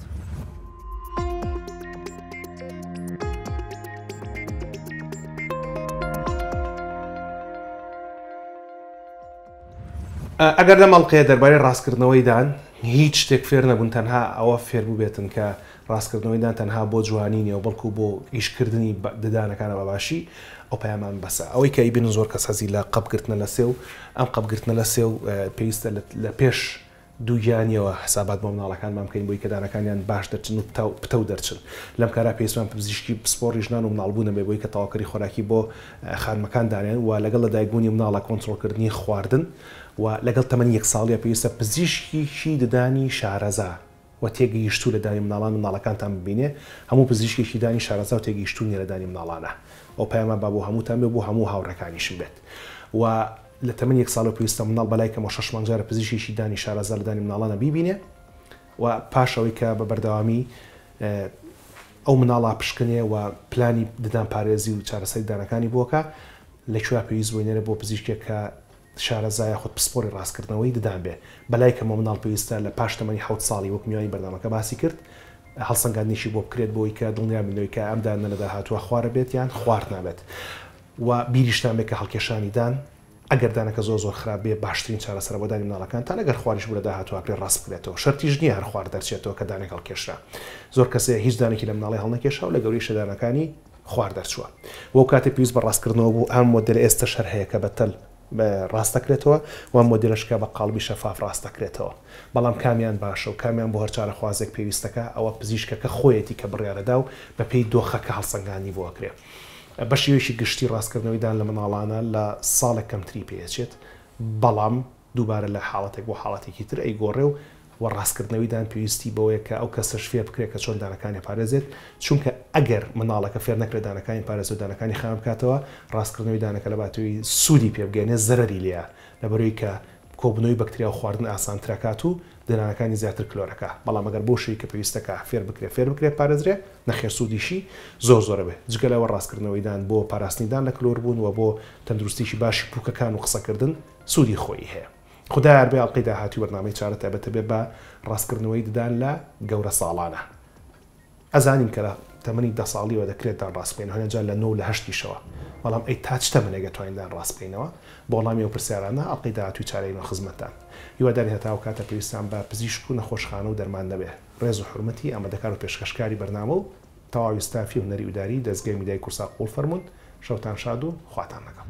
ئەگەر لە مەڵقەیە دەربارەی ڕاستکردنەوەی دان هیچ شتێک فێر نەبوون تەنها ئەوە فێر بوو بێتن کە ڕاستکردنەوەی دان تەنها بۆ جوانینەوە بەڵکو بۆ ئیشکردنی ددانەکانە بەباشی ئەو پەیامان بەسە ئەوەی کە ئیبن زۆر کەس هەزی لە قەبگرتنە لە سێو ئەم قەبگرتنە لە سێو پێویستە لە پێش دووگیانیەوە حسابات بۆ مناڵەکانمان بکەین بۆی کە دانەکانیان باش دەرچن و پتە و دەرچن لەم کارا پێویستمان پزیشکی پسپۆڕی ژنان و مناڵبوون بێ بۆی کە تەواوکەری خۆراکی بۆ خانمەکان دانێن و لەگەڵ لە دایکبوونی مناڵە کۆنتڕۆلکردنی خواردن و لەگەڵ تەمەنی 1 ساڵیە پێویستە پزیشکیشی ددانی شارەزا و تێگەیشتوو لە دانی مناڵەکانتان ببینێ هەموو پزیشکێکی دانی شارەزا و تێگەیشتوونی لە دانی مناڵانە ئەو پەیامان با بۆ هەمووتان بێ بۆ هەموو هاوڕەکانیشم بێت و لە تەمەنی 1 ساڵ پێویستە مناڵ بەلای کەمە 6 مانگجارە پزیشکیشی دانی شارەزا لە دانی مناڵانە بیبینێ و پاشەوەی کە بە بەردەوامی ئەو مناڵا پشکنێ و پلانی ددان پارێزی و چارەسەری دانەکانی بۆکە لەکوێ پێویست بووینێرە بۆ پزیشکێک کە شارەزای خۆت پسپۆری ڕاستکردنەوەی ددان بێ بەلای کەمە مناڵ پێویستە لە پاش تەمەنی 7 ساڵی وەک میوانی بەردەمەکە باسی کرد هەڵسەنگاندنیشی بۆ بکرێت بۆی کە دڵنیا بنەوەی کە ئەم دانە لە داهاتووە خوارە بێت یان خوارد نابێت و بیریشتان بێت کە هەڵکێشانی دان ئەگەر دانەکە زۆر خراپ بێ باشترین چارەسەر بۆ دانی مناڵەکان تا لەگەر خواریش بوو لە داهاتوە پێ ڕاست بکرێتەوە شەرتیش نییە هەر خوارد دەرچێتەوە کە دانێک هەڵکێشرا زۆر کەسێ هیچ دانێکی لە مناڵی هەڵنەکێشا و لە گەوری شەدانەکانی خوارد دەرچووە وەو کاتێ پێویست بە ڕاستکردنەوە بوو ئەم مۆدل ئێستا شەر هەیە کە بەتەل ڕاستەکرێتەوە و مۆدلشکە بە قاڵبی شەفاف ڕاستەکرێتەوە بەڵام کامیان باشە و کامیان بۆ هەرچارە خوازێک پێویستەکە ئەوە پزیشکەکە خۆیەتی کە بڕیارەدا و بە پێی دۆخەکە هەڵسەنگانی بۆکرێ بە شێوەیەکی گشتی ڕاستکردنەوەیدان لە مناڵانە لە ساڵێک کەمتری پێچێت بەڵام دووبارە لە حاڵەتێک بۆ حاڵەتێکی تر ئەیگۆڕێ و ڕاستکردنەوەیدان پێویستی بەوەیە کە ئەو کەسەش فێر بکرێت کە چۆن دانەکانی پارێزێت چونکە ئەگەر مناڵەکە فێر نەکرێت دانەکانی پارێز و دانەکانی خام بکاتەوە ڕاستکردنەوەی دانەکە لە باتووی سوودی پێبگەێنێ زەرری لێە لەبەرەوەی کە کۆبنەوەی بەکتریا و خواردن ئاسانترەکات و دانەکانی زیاتر کلۆرەکە بەڵام ئەگەر بۆ شەوی کە پێویستەکە فێر بکرێت پارێزرێ نەخێر سوودیشی زۆرە بێت جگەلەوە ڕاستکردنەوەیدان بۆ پاراستنیدان لە کلۆر بوون و بۆ تەندروستیشی باشی پوکەکان و قسەکردن سوودی خۆی هەیە خدای هەر بێ ئەڵقەی داهاتی بەرنامەی چارە تایبەتە بێ بە ڕاستکردنەوەی ددان لە گەورە ساڵانە ئەزانین کە لە تەمەنی 10 ساڵیەوە دەکرێتدان ڕاستپێن هەنێجار لە 9 لە 8شەوە بەڵام ئەی تا چ تەمەنێک دەتوانیندان ڕاستپێینەوە بۆ وەڵامی ئەو پرسیارانە ئەڵقەی داهاتوی چارەی خزمەتان هیواداری هەتاو کاتە پێویستان بە پزیشک و نەخۆشخانە و دەرمان نەبێ ڕێز و حرمەتی ئامادەکار و پێشکەشکاری بەرنامە و تەواوی ستافی و هونەری ئوداری دەستگای میدیای کورسا قوڵ فەرموون شەوتان شاد و خواتان لەگەڵ